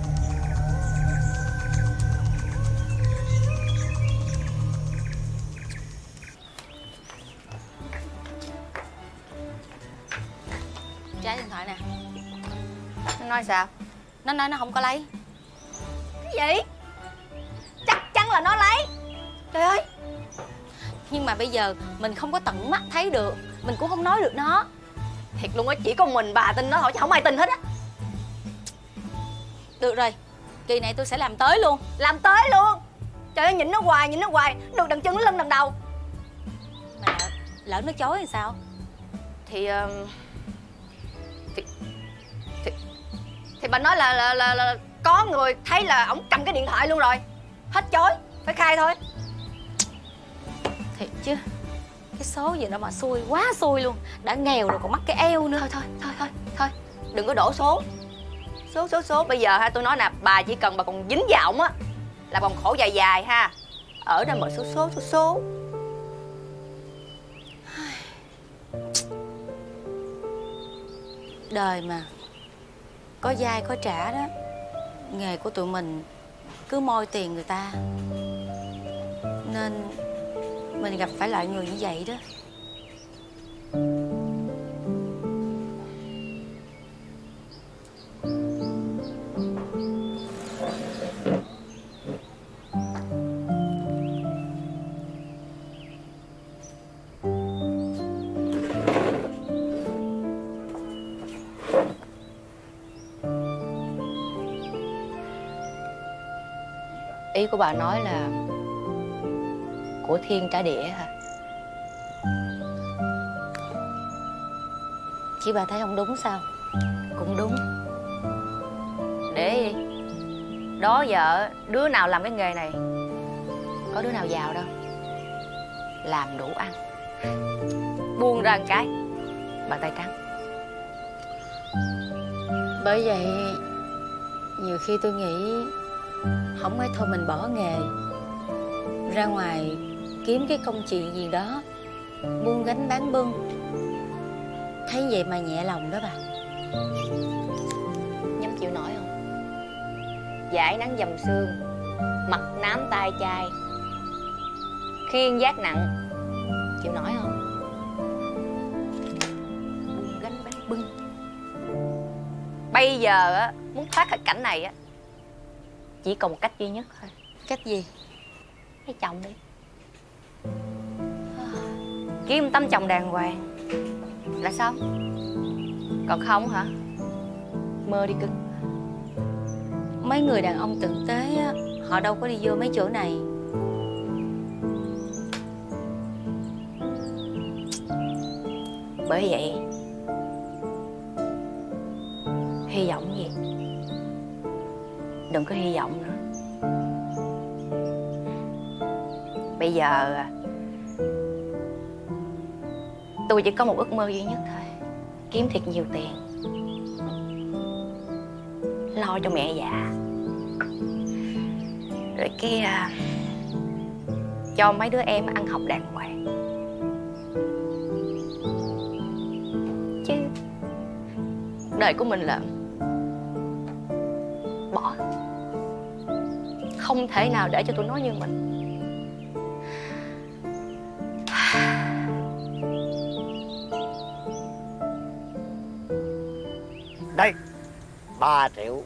Trả điện thoại nè. Nó nói sao? Nó nói nó không có lấy. Cái gì? Chắc chắn là nó lấy. Trời ơi. Nhưng mà bây giờ mình không có tận mắt thấy được, mình cũng không nói được nó. Thiệt luôn á, chỉ có mình bà tin nó thôi chứ không ai tin hết á. Được rồi, kỳ này tôi sẽ làm tới luôn. Làm tới luôn. Trời ơi, nhìn nó hoài, nhìn nó hoài, được đằng chân nó lưng đằng đầu. Mà lỡ nó chối thì sao? Thì uh, thì, thì thì bà nói là là, là là có người thấy là ổng cầm cái điện thoại luôn rồi. Hết chối, phải khai thôi. Thiệt chứ, cái số gì đâu mà xui, quá xui luôn. Đã nghèo rồi còn mắc cái eo nữa. Thôi thôi thôi thôi thôi, đừng có đổ số. Số số số bây giờ ha, tôi nói nè, bà chỉ cần bà còn dính vào ổng á là còn khổ dài dài ha. Ở đây mà số số số số. Đời mà có dai có trả đó. Nghề của tụi mình cứ moi tiền người ta, nên mình gặp phải loại người như vậy đó. Ý của bà nói là của thiên trả địa hả? Chỉ bà thấy không đúng sao? Cũng đúng. Để đi. Đó giờ đứa nào làm cái nghề này có đứa nào giàu đâu. Làm đủ ăn, buông ra một cái bàn tay trắng. Bởi vậy nhiều khi tôi nghĩ không hay thôi mình bỏ nghề, ra ngoài kiếm cái công chuyện gì đó, buôn gánh bán bưng. Thấy vậy mà nhẹ lòng đó bà. Nhắm chịu nổi không? Dãi nắng dầm sương, mặt nám tay chai, khiên vác nặng, chịu nổi không? Buôn gánh bán bưng. Bây giờ á, muốn thoát khỏi cảnh này á, chỉ còn một cách duy nhất thôi. Cách gì? Lấy chồng đi. Kiếm tấm chồng đàng hoàng là xong. Còn không hả, mơ đi cưng. Mấy người đàn ông tử tế á, họ đâu có đi vô mấy chỗ này. Bởi vậy hy vọng gì? Đừng có hy vọng nữa. Bây giờ tôi chỉ có một ước mơ duy nhất thôi. Kiếm thiệt nhiều tiền, lo cho mẹ già, rồi cái uh, cho mấy đứa em ăn học đàng hoàng. Chứ đời của mình là bỏ, không thể nào để cho tụi nó như mình. Đây, ba triệu.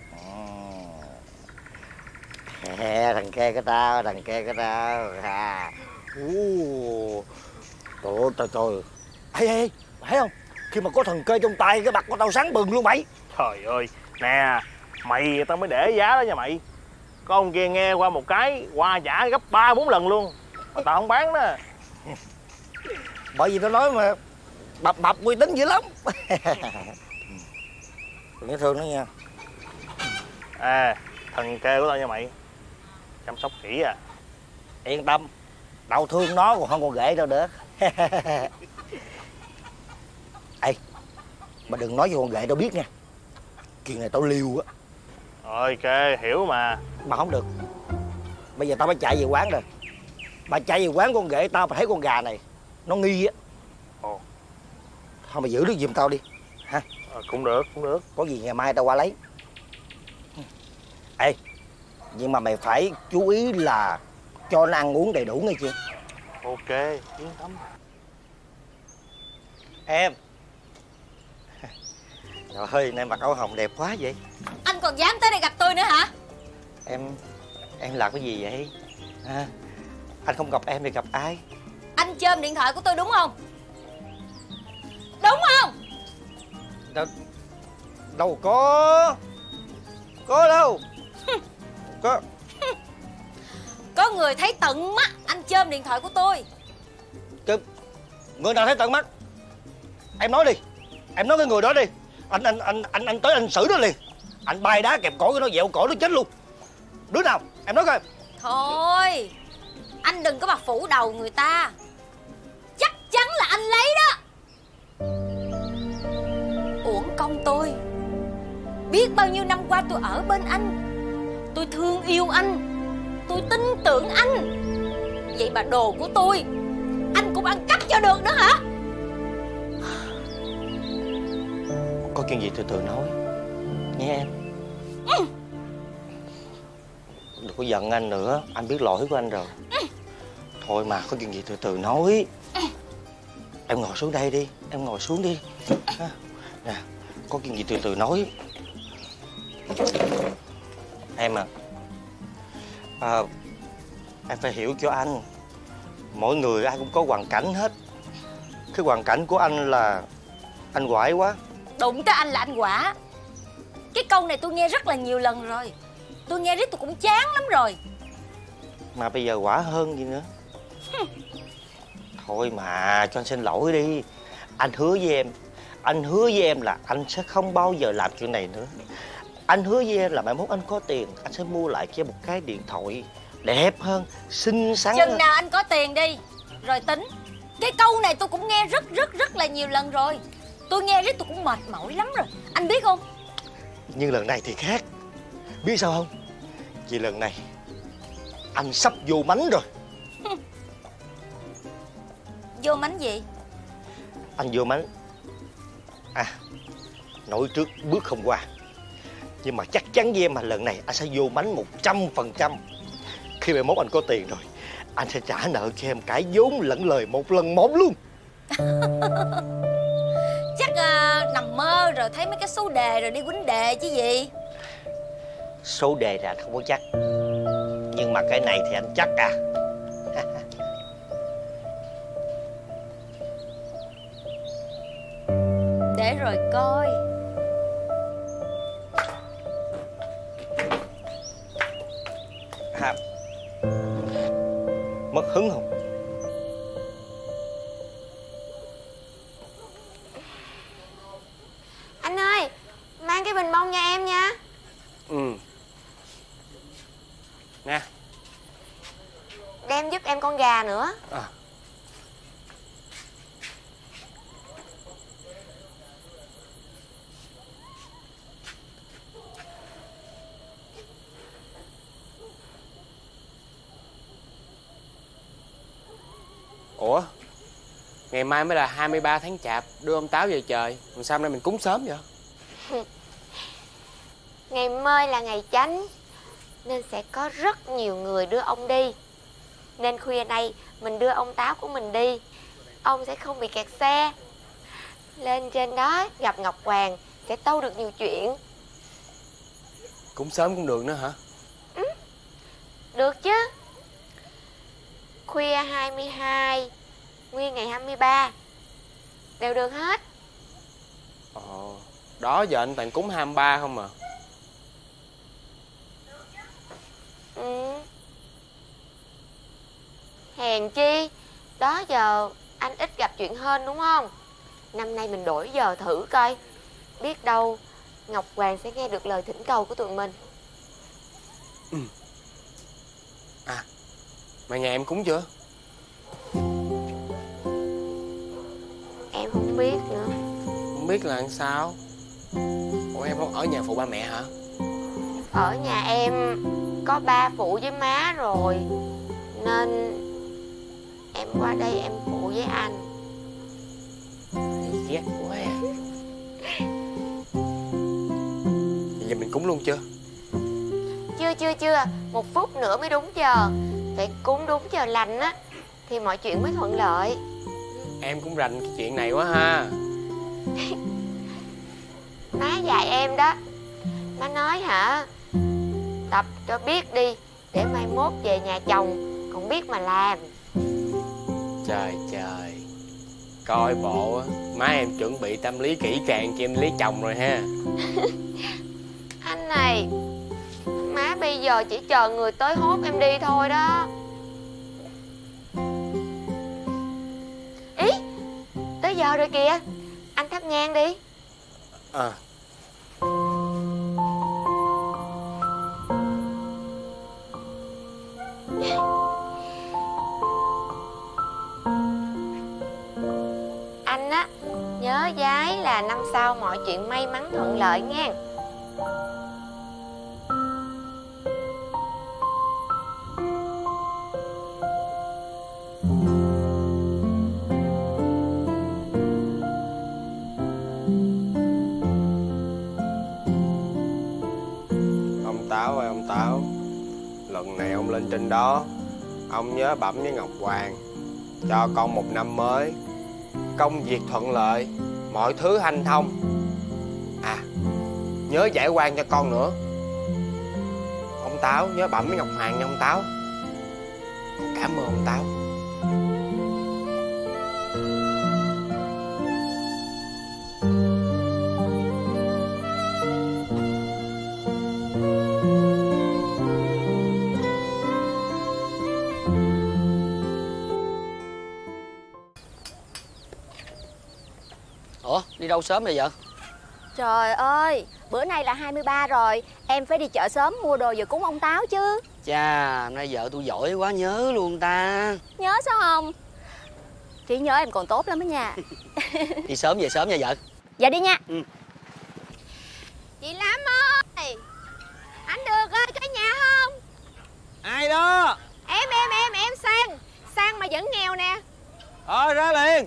À, thằng kia của tao, thằng kia của tao. À. Trời trời trời. Ê, ê, phải không? Khi mà có thần kê trong tay, cái mặt của tao sáng bừng luôn mày. Trời ơi, nè, mày tao mới để giá đó nha mày. Có ông kia nghe qua một cái, qua trả gấp ba bốn lần luôn. Mà tao không bán đó. Bởi vì tao nói mà bập bập uy tín dữ lắm. Đừng nhớ thương nó nha. À, thần kê của tao nha mày. Chăm sóc kỹ à. Yên tâm, tao thương nó còn không còn ghệ đâu được. Ê, mà đừng nói với con ghệ tao biết nha. Chuyện này tao liều á. Ok, hiểu mà. Mà không được. Bây giờ tao phải chạy về quán rồi. Bà chạy về quán con ghệ tao mà thấy con gà này nó nghi á. Ồ. Thôi mày giữ được giùm tao đi ha. À, cũng được, cũng được. Có gì ngày mai tao qua lấy. Ê, nhưng mà mày phải chú ý là cho nó ăn uống đầy đủ nghe chưa? Ok, yên tâm. Em. Trời ơi, nay mặc áo hồng đẹp quá vậy. Anh còn dám tới đây gặp tôi nữa hả? Em, em làm cái gì vậy? À, anh không gặp em thì gặp ai? Anh chôm điện thoại của tôi đúng không? Đúng không? Đâu, đâu có. Có đâu. Có. Có người thấy tận mắt anh chôm điện thoại của tôi. Chứ, người nào thấy tận mắt? Em nói đi. Em nói cái người đó đi. Anh anh anh anh anh tới anh xử nó liền. Anh bay đá kẹp cổ cái nó dẹo cổ nó chết luôn. Đứa nào? Em nói coi. Thôi, anh đừng có mà phủ đầu người ta. Chắc chắn là anh lấy đó. Uổng công tôi. Biết bao nhiêu năm qua tôi ở bên anh, tôi thương yêu anh, tôi tin tưởng anh. Vậy mà đồ của tôi anh cũng ăn cắp cho được nữa hả? Có chuyện gì từ từ nói nghe em. Ừ. Đừng có giận anh nữa. Anh biết lỗi của anh rồi. Ừ. Thôi mà có chuyện gì từ từ nói. Ừ. Em ngồi xuống đây đi. Em ngồi xuống đi. Nè, có chuyện gì từ từ nói. Em à, à em phải hiểu cho anh. Mỗi người ai cũng có hoàn cảnh hết. Cái hoàn cảnh của anh là anh quải quá. Đụng tới anh là anh quả. Cái câu này tôi nghe rất là nhiều lần rồi. Tôi nghe riết tôi cũng chán lắm rồi. Mà bây giờ quả hơn gì nữa. Thôi mà cho anh xin lỗi đi. Anh hứa với em, anh hứa với em là anh sẽ không bao giờ làm chuyện này nữa. Anh hứa với em là mai mốt anh có tiền, anh sẽ mua lại cho em một cái điện thoại đẹp hơn, xinh xắn hơn. Chừng nào anh có tiền đi rồi tính. Cái câu này tôi cũng nghe rất rất rất là nhiều lần rồi. Tôi nghe riết tôi cũng mệt mỏi lắm rồi. Anh biết không? Nhưng lần này thì khác. Biết sao không? Vì lần này anh sắp vô mánh rồi. Vô mánh gì? Anh vô mánh. À, nói trước bước không qua. Nhưng mà chắc chắn với em mà lần này anh sẽ vô mánh một trăm phần trăm. Khi mai mốt anh có tiền rồi, anh sẽ trả nợ cho em cả vốn lẫn lời một lần một luôn. Chắc uh, nằm mơ rồi thấy mấy cái số đề rồi đi quýnh đề chứ gì. Số đề là không có chắc. Nhưng mà cái này thì anh chắc à. Để rồi coi. À, mất hứng không? gà nữa. À. Ủa, ngày mai mới là hai mươi ba tháng Chạp, đưa ông Táo về trời. Còn sao hôm nay mình cúng sớm vậy? Ngày mai là ngày chánh, nên sẽ có rất nhiều người đưa ông đi. Nên khuya nay mình đưa ông Táo của mình đi, ông sẽ không bị kẹt xe. Lên trên đó gặp Ngọc Hoàng sẽ tâu được nhiều chuyện. Cúng sớm cũng được nữa hả? Ừ, được chứ. Khuya hai mươi hai, nguyên ngày hai mươi ba đều được hết. Ồ, đó giờ anh toàn cúng hai mươi ba không à? Ừ. Hèn chi, đó giờ anh ít gặp chuyện hên đúng không? Năm nay mình đổi giờ thử coi. Biết đâu Ngọc Hoàng sẽ nghe được lời thỉnh cầu của tụi mình. Ừ. À, mà nhà em cúng chưa? Em không biết nữa. Không biết là làm sao? Ủa em không ở nhà phụ ba mẹ hả? Ở nhà em có ba phụ với má rồi, nên em qua đây em phụ với anh. Ghét quá à. Bây giờ mình cúng luôn chưa? Chưa chưa chưa, một phút nữa mới đúng giờ. Phải cúng đúng giờ lành á thì mọi chuyện mới thuận lợi. Em cũng rành cái chuyện này quá ha. Má dạy em đó. Má nói hả, tập cho biết đi, để mai mốt về nhà chồng còn biết mà làm. Trời trời, coi bộ má em chuẩn bị tâm lý kỹ càng cho em lấy chồng rồi ha. Anh này, má bây giờ chỉ chờ người tới hốt em đi thôi đó. Ý, tới giờ rồi kìa, anh thắp nhang đi. À. Anh á, nhớ giái là năm sau mọi chuyện may mắn thuận lợi nha. Ông Táo ơi ông Táo, lần này ông lên trên đó, ông nhớ bẩm với Ngọc Hoàng cho con một năm mới, công việc thuận lợi, mọi thứ hanh thông. À, nhớ giải oan cho con nữa. Ông Táo nhớ bẩm với Ngọc Hoàng nha ông Táo. Cảm ơn ông Táo. Ủa, đi đâu sớm vậy vợ? Trời ơi, bữa nay là hai mươi ba rồi, em phải đi chợ sớm mua đồ về cúng ông Táo chứ. Chà, hôm nay vợ tôi giỏi quá, nhớ luôn ta. Nhớ sao không? Trí nhớ em còn tốt lắm đó nha. Đi sớm về sớm nha vợ. Dạ đi nha. Ừ. Chị Lam ơi, anh được ơi, có nhà không? Ai đó? Em em em em Sang, Sang mà vẫn nghèo nè. Thôi ra liền.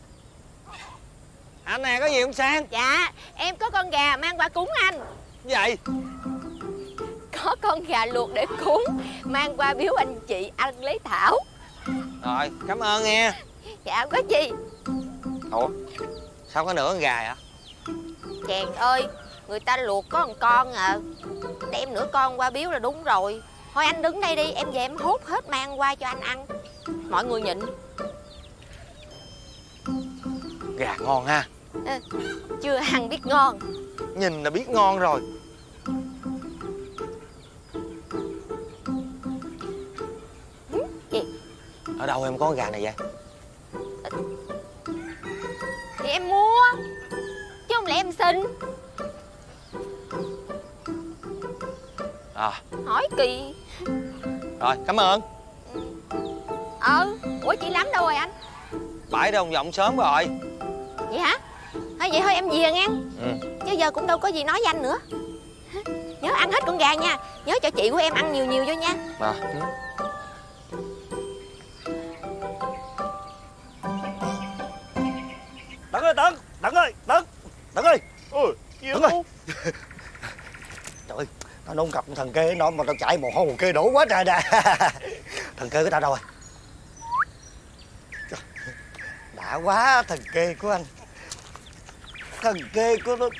Anh nè, có gì không Sang? Dạ, em có con gà mang qua cúng anh. Vậy? Có con gà luộc để cúng, mang qua biếu anh chị ăn lấy thảo. Rồi, cảm ơn nghe. Dạ, không có gì. Ủa, sao có nửa con gà vậy? Chàng ơi, người ta luộc có một con à, đem nửa con qua biếu là đúng rồi. Thôi anh đứng đây đi, em về em hốt hết mang qua cho anh ăn. Mọi người nhịn. Gà ngon ha. À, chưa ăn biết ngon. Nhìn là biết ngon rồi. Gì? Ở đâu em có con gà này vậy? Thì em mua, chứ không lẽ em xin. À. Hỏi kỳ. Rồi, cảm ơn. Ờ. Ủa chị Lắm đâu rồi anh? Bãi đồng vọng sớm rồi. Vậy hả? Thôi vậy thôi em về nghe. Ừ. Chứ giờ cũng đâu có gì nói với anh nữa. Nhớ ăn hết con gà nha. Nhớ cho chị của em ăn nhiều nhiều vô nha. À. Tấn ơi, Tấn, Tấn ơi, Tấn, Tấn ơi. Ôi, gì Tấn ơi. Trời ơi, tao nôn cặp thằng kê nó mà tao chạy mồ hôi một kê đổ quá trời nè. Thằng kê của tao đâu rồi? Trời, đã quá thằng kê của anh. Thằng kê của nó.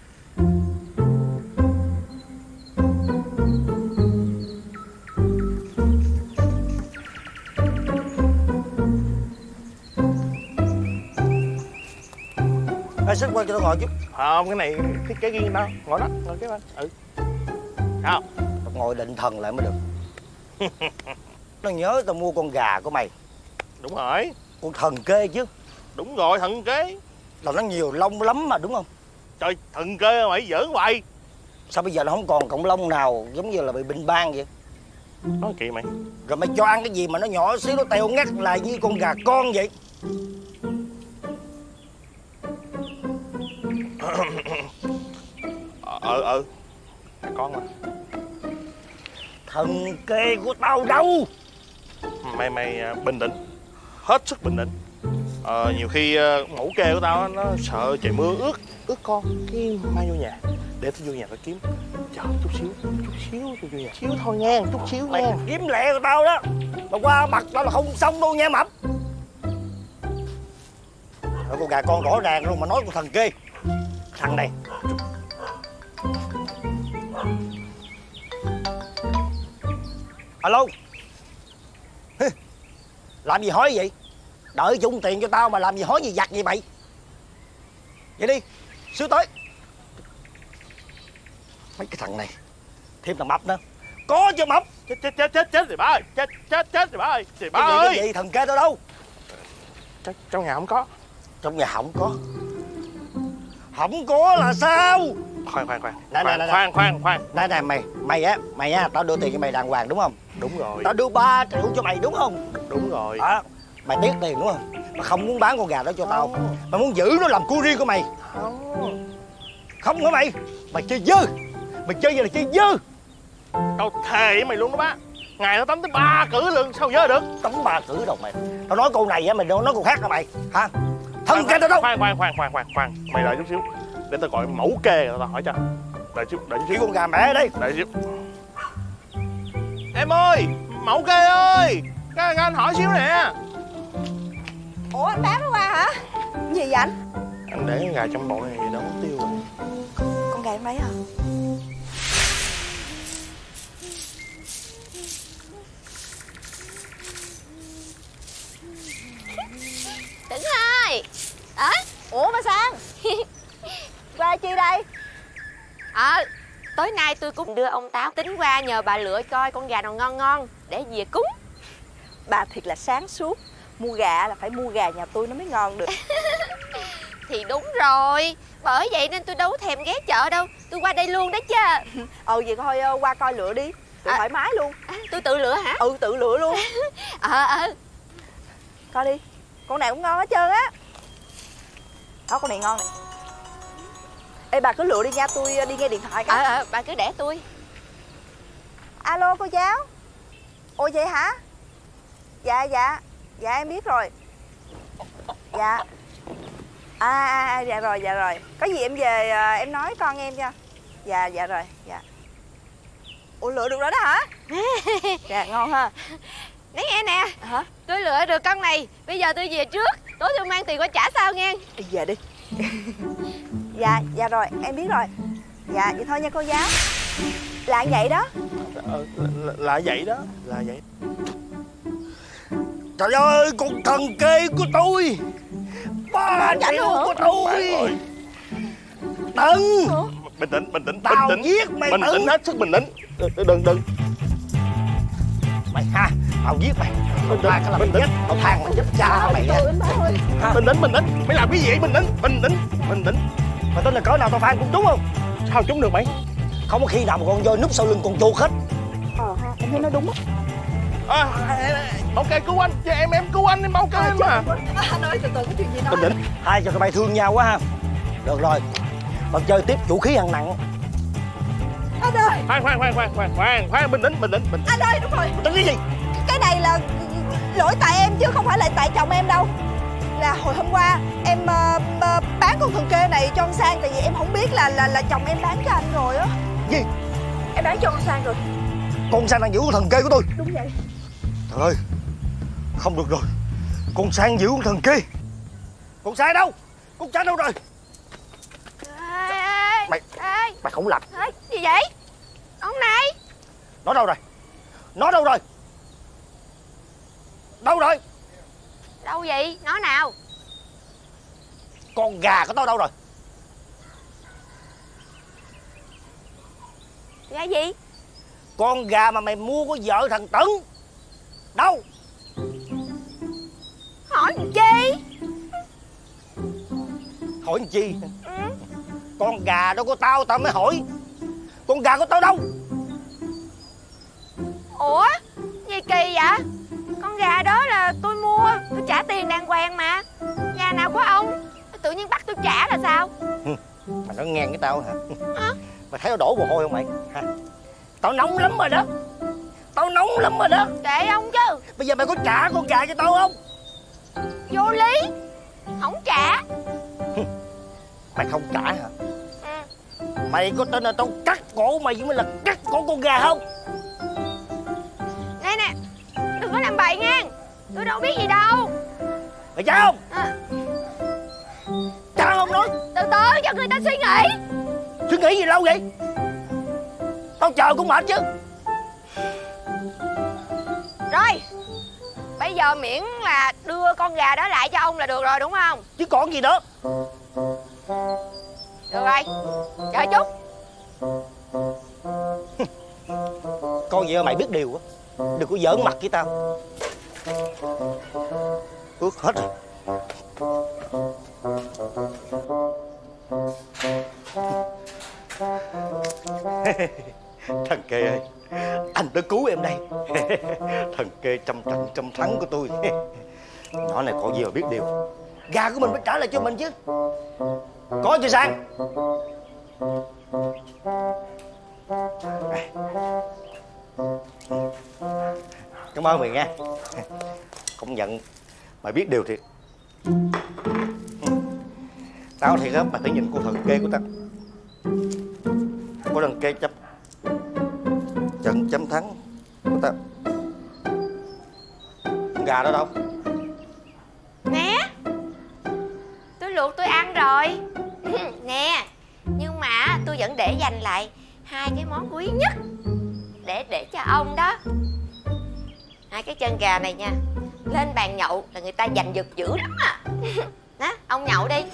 Ê, xích qua cho tao ngồi chút. Không, cái này thiết kế riêng tao. Ngồi đó, ngồi kế bên. Ừ. Sao? Tao ngồi định thần lại mới được. Nó nhớ tao mua con gà của mày. Đúng rồi. Con thần kê chứ. Đúng rồi, thần kê. Là nó nhiều lông lắm mà đúng không? Trời, thần kê mày giỡn hoài. Sao bây giờ nó không còn cọng lông nào giống như là bị bệnh ban vậy? Nói kỳ mày. Rồi mày cho ăn cái gì mà nó nhỏ xíu, nó teo ngắt lại như con gà con vậy? Ờ ờ Gà con mà. Thần kê của tao đâu? Mày mày bình tĩnh. Hết sức bình tĩnh. Ờ, nhiều khi mẫu kê của tao nó sợ trời mưa ướt ướt con, cái mang vô nhà. Để tao vô nhà tao kiếm. Chờ chút xíu, chút xíu tao vô nhà. Xíu thôi nha, chút xíu nha. Mày kiếm lẹ của tao đó. Mà qua mặt tao là không xong đâu nha Mập. Rồi con gà con rõ ràng luôn mà nói con thần kê. Thằng này. Alo. Làm gì hỏi vậy? Đợi chung tiền cho tao mà làm gì hỏi gì giặt vậy mày? Vậy đi, xíu tới. Mấy cái thằng này. Thêm thằng Mập nữa. Có chưa Mập? Chết chết chết chết chết rồi ba ơi. Chết chết chết rồi ba ơi. Trời ba cái ơi. Gì, cái gì thần kê tao đâu? Trong, trong nhà không có. Trong nhà không có. Không có là sao? Khoan khoan khoan. Nè, khoan, nè, nè, khoan khoan khoan. Nè nè mày, mày á, mày á, tao đưa tiền cho mày đàng hoàng đúng không? Đúng rồi. Tao đưa ba triệu cho mày đúng không? Đúng rồi. À, mày tiếc tiền đúng không? Mày không muốn bán con gà đó cho tao. Mày muốn giữ nó làm của riêng của mày. Không. Không hả mày? Mày chơi dơ. Mày chơi vậy là chơi dơ. Tao thề với mày luôn đó bác. Ngày nó tắm tới ba cử luôn, sao dơ được? Tắm ba cử đâu mày. Tao nói câu này á, mày nói câu khác hả mày? Hả? Thân kê tao đâu? Khoan khoan khoan khoan khoan khoan. Mày đợi chút xíu. Để tao gọi mẫu kê rồi tao hỏi cho. Đợi chút, đợi chút xíu. Chỉ con gà mẹ đây. Đợi chút. Em ơi, mẫu kê ơi. Các anh hỏi xíu nè. Ủa anh Tám nó qua hả? Gì vậy anh? Anh để con gà trong bộ này đâu mất tiêu rồi. Con gà em lấy hả? Tĩnh ơi. À, ủa bà Sang. Qua chi đây? Ờ à, tối nay tôi cũng đưa ông Táo tính qua nhờ bà lựa coi con gà nào ngon ngon để về cúng. Bà thiệt là sáng suốt. Mua gà là phải mua gà nhà tôi nó mới ngon được. Thì đúng rồi. Bởi vậy nên tôi đâu có thèm ghé chợ đâu. Tôi qua đây luôn đó chứ. Ờ vậy thôi qua coi lựa đi. Tự à, thoải mái luôn. À, tôi tự lựa hả? Ừ tự lựa luôn. Ờ ờ Coi đi. Con nào cũng ngon hết trơn á. Đó con này ngon này. Ê bà cứ lựa đi nha, tôi đi nghe điện thoại cái. Ờ ờ bà cứ để tôi. Alo cô giáo. Ồ vậy hả? Dạ dạ. Dạ em biết rồi. Dạ. À, à dạ rồi dạ rồi. Có gì em về em nói con em nha. Dạ dạ rồi dạ. Ủa lựa được rồi đó hả? Dạ ngon ha. Nói nghe nè. Hả? Tôi lựa được con này. Bây giờ tôi về trước. Tối tôi mang tiền qua trả sau nghe. Về đi. Dạ dạ rồi em biết rồi. Dạ vậy thôi nha cô giáo. Là vậy đó. Ờ, là, là vậy đó. Là vậy. Trời ơi con thần kê của tôi. Ba triệu của tôi. Tấn. Bình tĩnh bình tĩnh. Tao bình tĩnh. giết mày. Bình tĩnh hết sức bình tĩnh. Đừng đừng đừng. Mày ha. Tao giết mày. Bình tĩnh. Cái là bình tĩnh. Tao than mày giết cha mày á. Bình tĩnh bình tĩnh. Mày làm cái gì vậy? Bình tĩnh bình tĩnh bình tĩnh. Mày tin là cỡ nào tao phan cũng trúng không? Sao trúng được mày? Không có khi nào mà con voi núp sau lưng con chuột hết. Ờ ha em thấy nó đúng á. À, Bảo kê cứu anh. Dạ em em cứu anh, em bảo kê anh mà. Anh ơi, từ từ, có chuyện gì nói. Bình tĩnh. Hai cho tụi bay thương nhau quá ha. Được rồi, còn chơi tiếp vũ khí hạng nặng. Anh ơi. Khoan khoan khoan khoan khoan khoan khoan bình tĩnh bình tĩnh bình tĩnh. Anh ơi, đúng rồi. Tính cái gì? Cái này là lỗi tại em chứ không phải là tại chồng em đâu. Là hồi hôm qua em uh, uh, bán con thần kê này cho ông Sang, tại vì em không biết là là là chồng em bán cho anh rồi á. Gì? Em bán cho ông Sang rồi. Con Sang đang giữ con thần kê của tôi. Đúng vậy. Trời ơi, không được rồi. Con Sang giữ con thần kê. Con Sang đâu? Con Sang đâu rồi? Ê, ê, Mày ê. Mày không làm. Ê, gì vậy? Ông này. Nó đâu rồi? Nó đâu rồi? Đâu rồi? Đâu vậy? Nói nào. Con gà của tao đâu rồi? Gà gì? Con gà mà mày mua của vợ thằng Tấn đâu? Hỏi làm chi? Hỏi làm chi? Ừ. Con gà đó của tao tao mới hỏi. Con gà của tao đâu? Ủa? Gì kỳ vậy? Con gà đó là tôi mua, tôi trả tiền đàng hoàng mà. Nhà nào của ông? Tự nhiên bắt tôi trả là sao? Mày nói ngang với tao hả? À? Mày thấy tao đổ mồ hôi không mày? Hả? Tao nóng lắm rồi đó. Tao nóng lắm rồi đó. Kệ ông chứ. Bây giờ mày có trả con gà cho tao không? Vô lý. Không trả. Mày không trả hả? Ừ. Mày có tin là tao cắt cổ mày mới là cắt cổ con gà không? Nè nè, đừng có làm bậy nha. Tôi đâu biết gì đâu. Mày trả không? À. Trả không nói. Từ từ cho người ta suy nghĩ. Suy nghĩ gì lâu vậy? Tao chờ cũng mệt chứ. Rồi, bây giờ miễn là đưa con gà đó lại cho ông là được rồi đúng không? Chứ còn gì nữa. Được rồi, chờ chút. Con vợ mày biết điều á, đừng có giỡn mặt với tao. Ướt hết rồi. Thằng Kê ơi, anh đã cứu em đây. Thằng Kê trăm trận trăm thắng của tôi. Nhỏ này còn gì mà biết điều. Gà của mình phải trả lại cho mình chứ. Có chưa Sang? Cảm ơn mày nha. Công nhận mày biết điều thiệt. Tao thiệt á, mày phải nhìn cô thần kê của tao. Cô thần kê chấp trận chấm thắng của tao. Con gà đó đâu? Nè, tôi luộc tôi ăn rồi. Nè, nhưng mà tôi vẫn để dành lại hai cái món quý nhất để để cho ông đó. Hai cái chân gà này nha, lên bàn nhậu là người ta giành giật dữ lắm à. Đó, ông nhậu đi.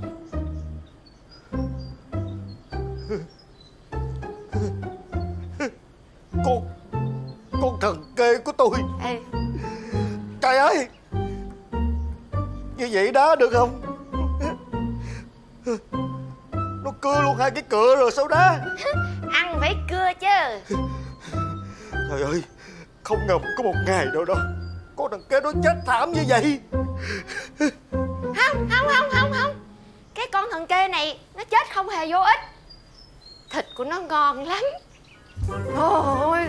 Con Con thần kê của tôi. Ừ. Trời ơi, như vậy đó được không? Nó cưa luôn hai cái cựa rồi sao đó. Ăn phải cưa chứ. Trời ơi, không ngờ có một ngày đâu đó con thằng kế nó chết thảm như vậy. Không, không, không, không, không. Cái con thần kê này nó chết không hề vô ích. Thịt của nó ngon lắm. Ôi,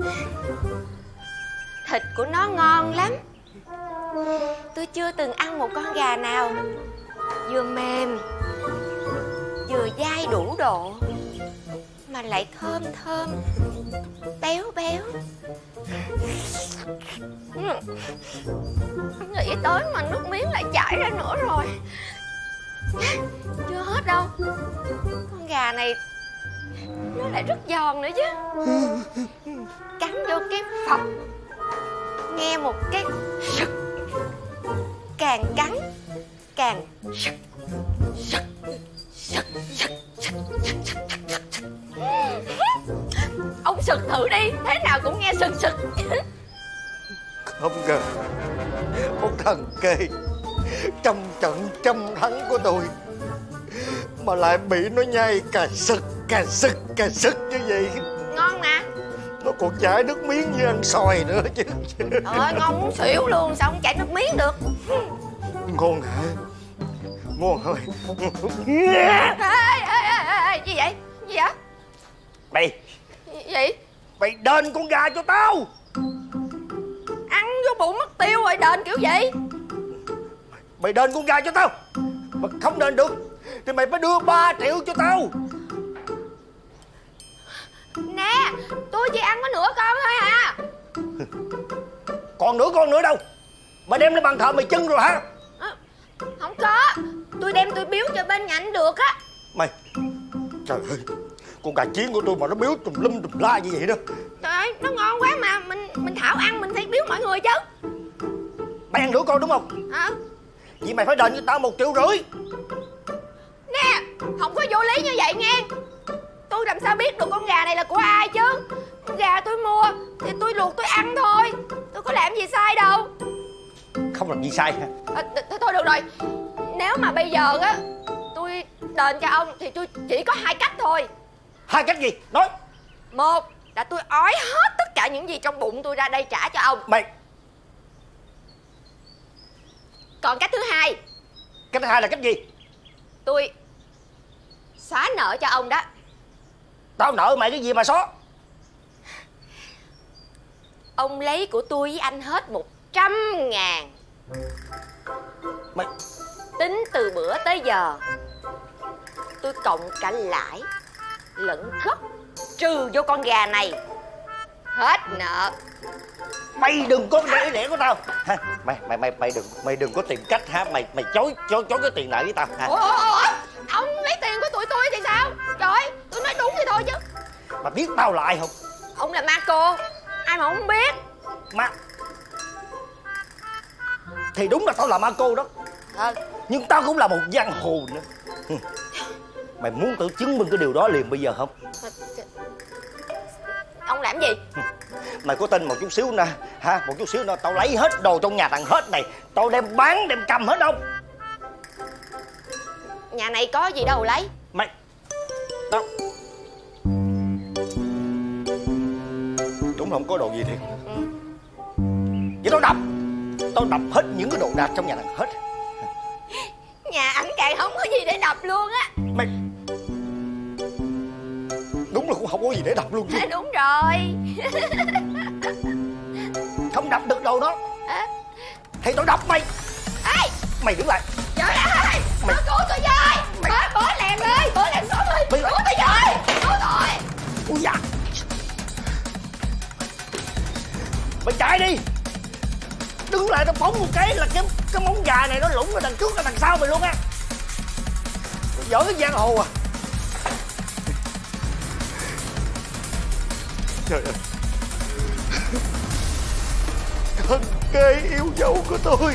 thịt của nó ngon lắm. Tôi chưa từng ăn một con gà nào vừa mềm vừa dai đủ độ mà lại thơm thơm béo béo. Nghĩ tới mà nước miếng lại chảy ra nữa rồi. Chưa hết đâu, con gà này nó lại rất giòn nữa chứ. Cắn vô cái phập, nghe một cái sực, càng cắn càng sực sực sực sực sực sực sực. Ông sực thử đi, thế nào cũng nghe sực sực. Không ngờ con thần kê trong trận trăm thắng của tôi mà lại bị nó nhai cà sực cà sực cà sực như vậy. Ngon mà. Nó còn chảy nước miếng như ăn xoài nữa chứ. Trời ơi, ngon muốn xỉu luôn, sao không chảy nước miếng được. Ngon hả? Ngon thôi. Ê, ê, ê, ê, ê, gì vậy? Gì vậy? Mày Gì? Mày đền con gà cho tao. Ăn vô bụng mất tiêu rồi đền kiểu gì? Mày đền con gà cho tao. Mà không đền được thì mày phải đưa ba triệu cho tao. Nè, tôi chỉ ăn có nửa con thôi à. Còn nửa con nữa đâu? Mày đem lên bàn thờ mày chưng rồi hả? À, không có. Tôi đem tôi biếu cho bên nhà anh được á. Mày, trời ơi, con gà chiến của tôi mà nó biếu tùm lum tùm la như vậy đó. Trời ơi, nó ngon quá mà. Mình mình thảo ăn mình phải biếu mọi người chứ. Mày ăn nửa con đúng không? À. Vậy mày phải đền cho tao một triệu rưỡi. Nè, không có vô lý như vậy nghe. Tôi làm sao biết được con gà này là của ai chứ. Con gà tôi mua thì tôi luộc tôi ăn thôi. Tôi có làm gì sai đâu. Không làm gì sai hả? À, thôi được rồi. Nếu mà bây giờ á tôi đền cho ông thì tôi chỉ có hai cách thôi. Hai cách gì? Nói. Một là tôi ói hết tất cả những gì trong bụng tôi ra đây trả cho ông. Mày. Còn cách thứ hai. Cách thứ hai là cách gì? Tôi xóa nợ cho ông đó. Tao nợ mày cái gì mà xóa? Ông lấy của tôi với anh hết một trăm ngàn. Mày. Tính từ bữa tới giờ tôi cộng cả lãi lẫn gốc trừ vô con gà này. Hết nợ. Mày đừng có để lẽ của tao ha. Mày mày mày mày đừng mày đừng có tìm cách ha. Mày mày chối chối chối cái tiền nợ với tao ha. Ủa, ủa, ủa? Ông lấy tiền của tụi tôi thì sao? Trời ơi, tôi nói đúng thì thôi chứ. Mà biết tao là ai không? Ông là Marco. Ai mà không biết. Mà thì đúng là tao là Marco đó à. Nhưng tao cũng là một giang hồ nữa. Mày muốn tự chứng minh cái điều đó liền bây giờ không? Ông làm gì? Mày có tin một chút xíu nè ha, một chút xíu nữa tao lấy hết đồ trong nhà thằng hết này, tao đem bán đem cầm hết không? Nhà này có gì đâu lấy. Mày tao đúng không có đồ gì thiệt. Ừ. Vậy tao đập Tao đập hết những cái đồ đạc trong nhà thằng hết. Nhà ảnh càng không có gì để đập luôn á. Mày đúng là cũng không có gì để đập luôn chứ. Đúng rồi. Không đập được đồ đó à? Thì tao đập mày. Ê, mày đứng lại. Trời ơi, mày cứu tôi với. Mày bỏ lèm đi, bỏ lèm xuống đi. Mày cứu tôi với, cứu tôi. Ui da. Mày chạy đi. Đứng lại tao phóng một cái là cái cái móng gà này nó lủng ra đằng trước ra đằng sau mày luôn á. Giỏi cái giang hồ à. Trời ơi. Thân kê yêu dấu của tôi.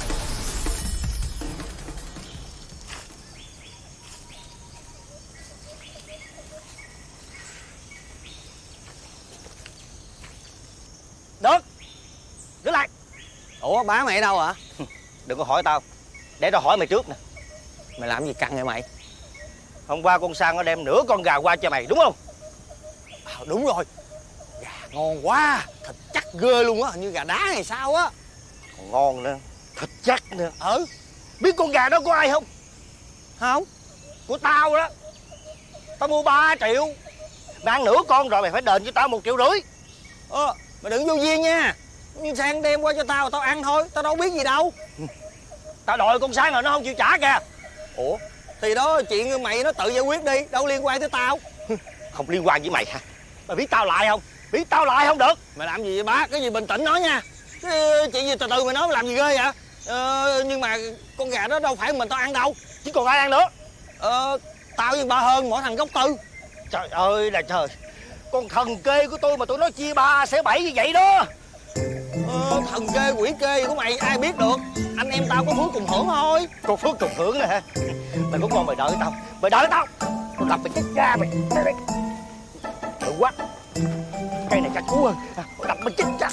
Được. Đứng lại. Ủa bá mày ở đâu hả? Đừng có hỏi tao. Để tao hỏi mày trước nè. Mày làm gì căng vậy mày? Hôm qua con Sang nó đem nửa con gà qua cho mày đúng không? À, đúng rồi. Gà ngon quá. Thịt chắc ghê luôn á. Hình như gà đá hay sao á. Còn ngon nữa. Thịt chắc nữa. Ừ. Biết con gà đó của ai không? Không. Của tao đó. Tao mua ba triệu. Mày ăn nửa con rồi mày phải đền cho tao một triệu rưỡi. Ờ, mày đừng vô duyên nha. Nhưng Sang đem qua cho tao tao ăn thôi. Tao đâu biết gì đâu. Tao đòi con Sang rồi nó không chịu trả kìa. Ủa? Thì đó chuyện mày nó tự giải quyết đi. Đâu liên quan tới tao. Không liên quan với mày hả? Mày biết tao lại không? Biết tao lại không được. Mày làm gì vậy bác? Cái gì bình tĩnh nói nha. Cái chuyện gì từ từ mày nói làm gì ghê vậy? Ờ, nhưng mà con gà đó đâu phải mình tao ăn đâu. Chứ còn ai ăn nữa? Ờ, tao với ba Hơn mỗi thằng gốc tư. Trời ơi là trời. Con thần kê của tôi mà tụi nó chia ba sẽ bảy như vậy đó. Ờ, thần kê quỷ kê gì của mày ai biết được. Anh em tao có phước cùng hưởng thôi. Con phước cùng hưởng nè hả? Mày có ngon mày đợi tao. Mày đợi tao. Tao đập mày chết ra mày. Đây đây. Đợi quá. Cây này chắc cú hơn. Tao đập mày chết ra.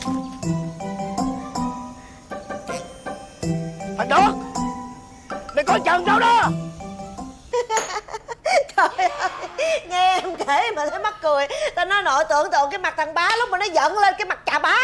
Thằng đó. Mày coi chừng đâu đó. Trời ơi. Nghe em kể dễ mà thấy mắc cười. Tao nói nội tưởng tượng cái mặt thằng Bá lúc mà nó giận lên cái mặt chà bá.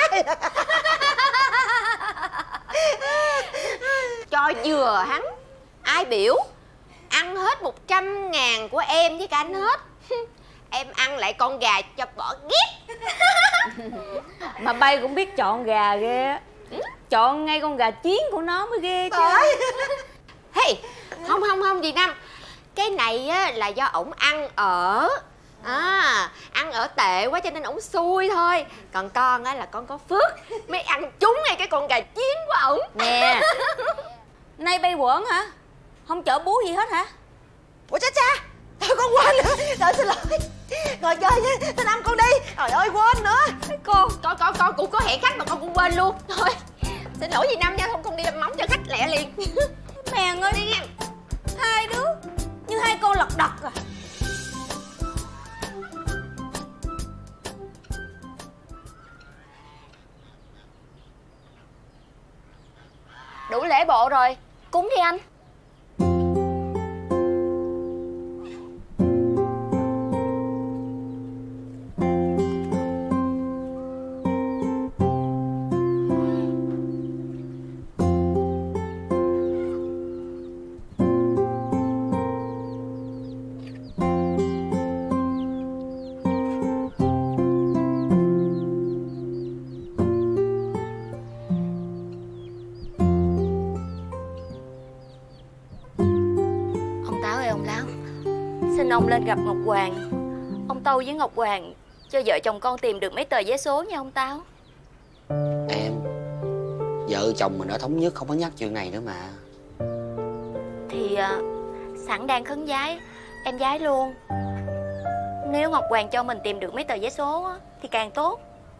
Cho vừa hắn. Ai biểu ăn hết một trăm ngàn của em với cả anh hết. Em ăn lại con gà cho bỏ ghét. Mà bay cũng biết chọn gà ghê. Chọn ngay con gà chiến của nó mới ghê chứ. Hey, không không không dì Năm. Cái này á là do ổng ăn ở à, ăn ở tệ quá cho nên ổng xui thôi. Còn con á là con có phước mới ăn trúng ngay cái con gà chiến của ổng. Nè, nay bay quẩn hả? Không chở bú gì hết hả? Ủa cha cha, thôi con quên nữa. Trời xin lỗi. Ngồi chơi với Thanh Âm con đi. Trời ơi quên nữa. Cô, con con con cũng có hẹn khách mà con cũng quên luôn. Thôi, xin lỗi dì Năm nha, không con đi làm móng cho khách lẹ liền. Mèn ơi, đi nha. Hai đứa như hai con lật đật à. Đủ lễ bộ rồi, cúng đi anh. Xin ông lên gặp Ngọc Hoàng. Ông tâu với Ngọc Hoàng cho vợ chồng con tìm được mấy tờ vé số nha ông Táo. Em, vợ chồng mình đã thống nhất không có nhắc chuyện này nữa mà. Thì à, sẵn đang khấn vái, em vái luôn. Nếu Ngọc Hoàng cho mình tìm được mấy tờ vé số á, thì càng tốt.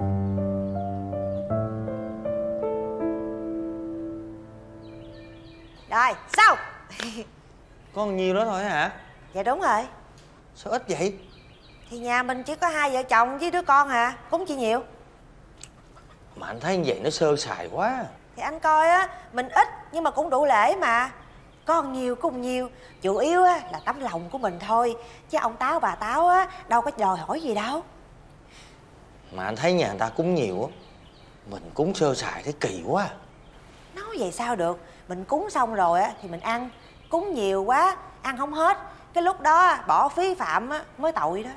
Rồi, sao? Có nhiêu đó thôi hả? Dạ đúng rồi. Sao ít vậy? Thì nhà mình chỉ có hai vợ chồng với đứa con à, cúng chi nhiều. Mà anh thấy như vậy nó sơ sài quá. Thì anh coi á, mình ít nhưng mà cũng đủ lễ mà. Con nhiều cùng nhiều, chủ yếu á là tấm lòng của mình thôi. Chứ ông Táo bà Táo á đâu có đòi hỏi gì đâu. Mà anh thấy nhà người ta cúng nhiều á, mình cúng sơ sài thấy kỳ quá. Nói vậy sao được. Mình cúng xong rồi á thì mình ăn. Cúng nhiều quá, ăn không hết, cái lúc đó bỏ phí phạm á mới tội đó.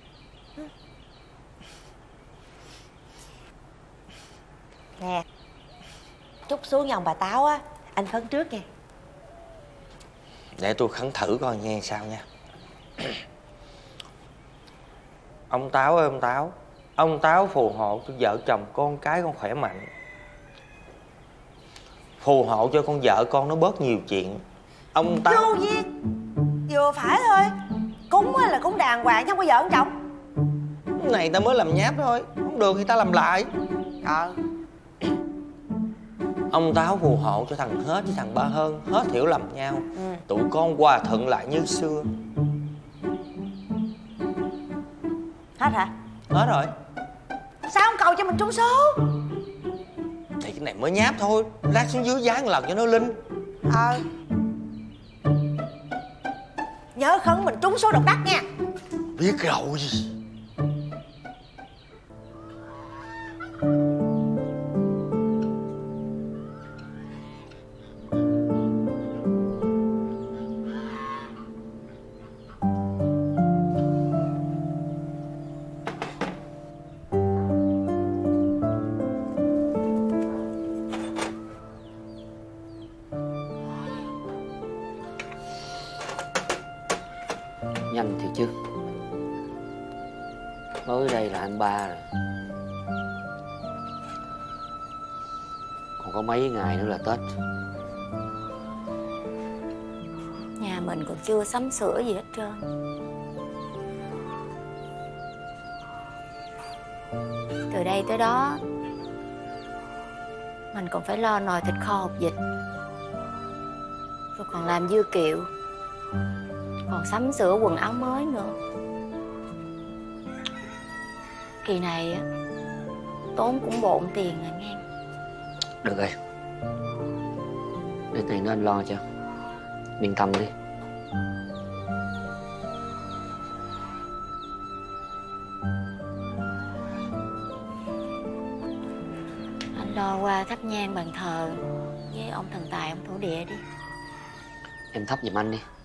Nè, chút xuống nhà ông bà Táo á, anh khấn trước nha. Để tôi khấn thử coi nghe sao nha. Ông Táo ơi ông Táo, ông Táo phù hộ cho vợ chồng con cái con khỏe mạnh. Phù hộ cho con vợ con nó bớt nhiều chuyện. Ông Táo vô duyên, vừa phải thôi. Cúng á là cúng đàng hoàng chứ không có vợ không chồng. Cái này ta mới làm nháp thôi, không được thì ta làm lại. Ờ. Ông Táo phù hộ cho thằng Hết với thằng Ba Hơn hết hiểu lầm nhau. Ừ. Tụi con hòa thuận lại như xưa. Hết hả? Hết rồi. Sao không cầu cho mình trúng số? Thì cái này mới nháp thôi, lát xuống dưới dán một lần cho nó linh. Ờ. Nhớ khấn mình trúng số độc đắc nha. Biết rồi. Nhanh thì chứ. Mới đây là anh ba rồi. Còn có mấy ngày nữa là Tết. Nhà mình còn chưa sắm sửa gì hết trơn. Từ đây tới đó mình còn phải lo nồi thịt kho hột vịt, rồi còn làm dưa kiệu, còn sắm sửa quần áo mới nữa. Kỳ này á tốn cũng bộn tiền à nghe. Được rồi, việc này nên lo cho. Yên tâm đi. tao qua thắp nhang bàn thờ với ông thần tài, ông thổ địa đi. Em thắp giùm anh đi.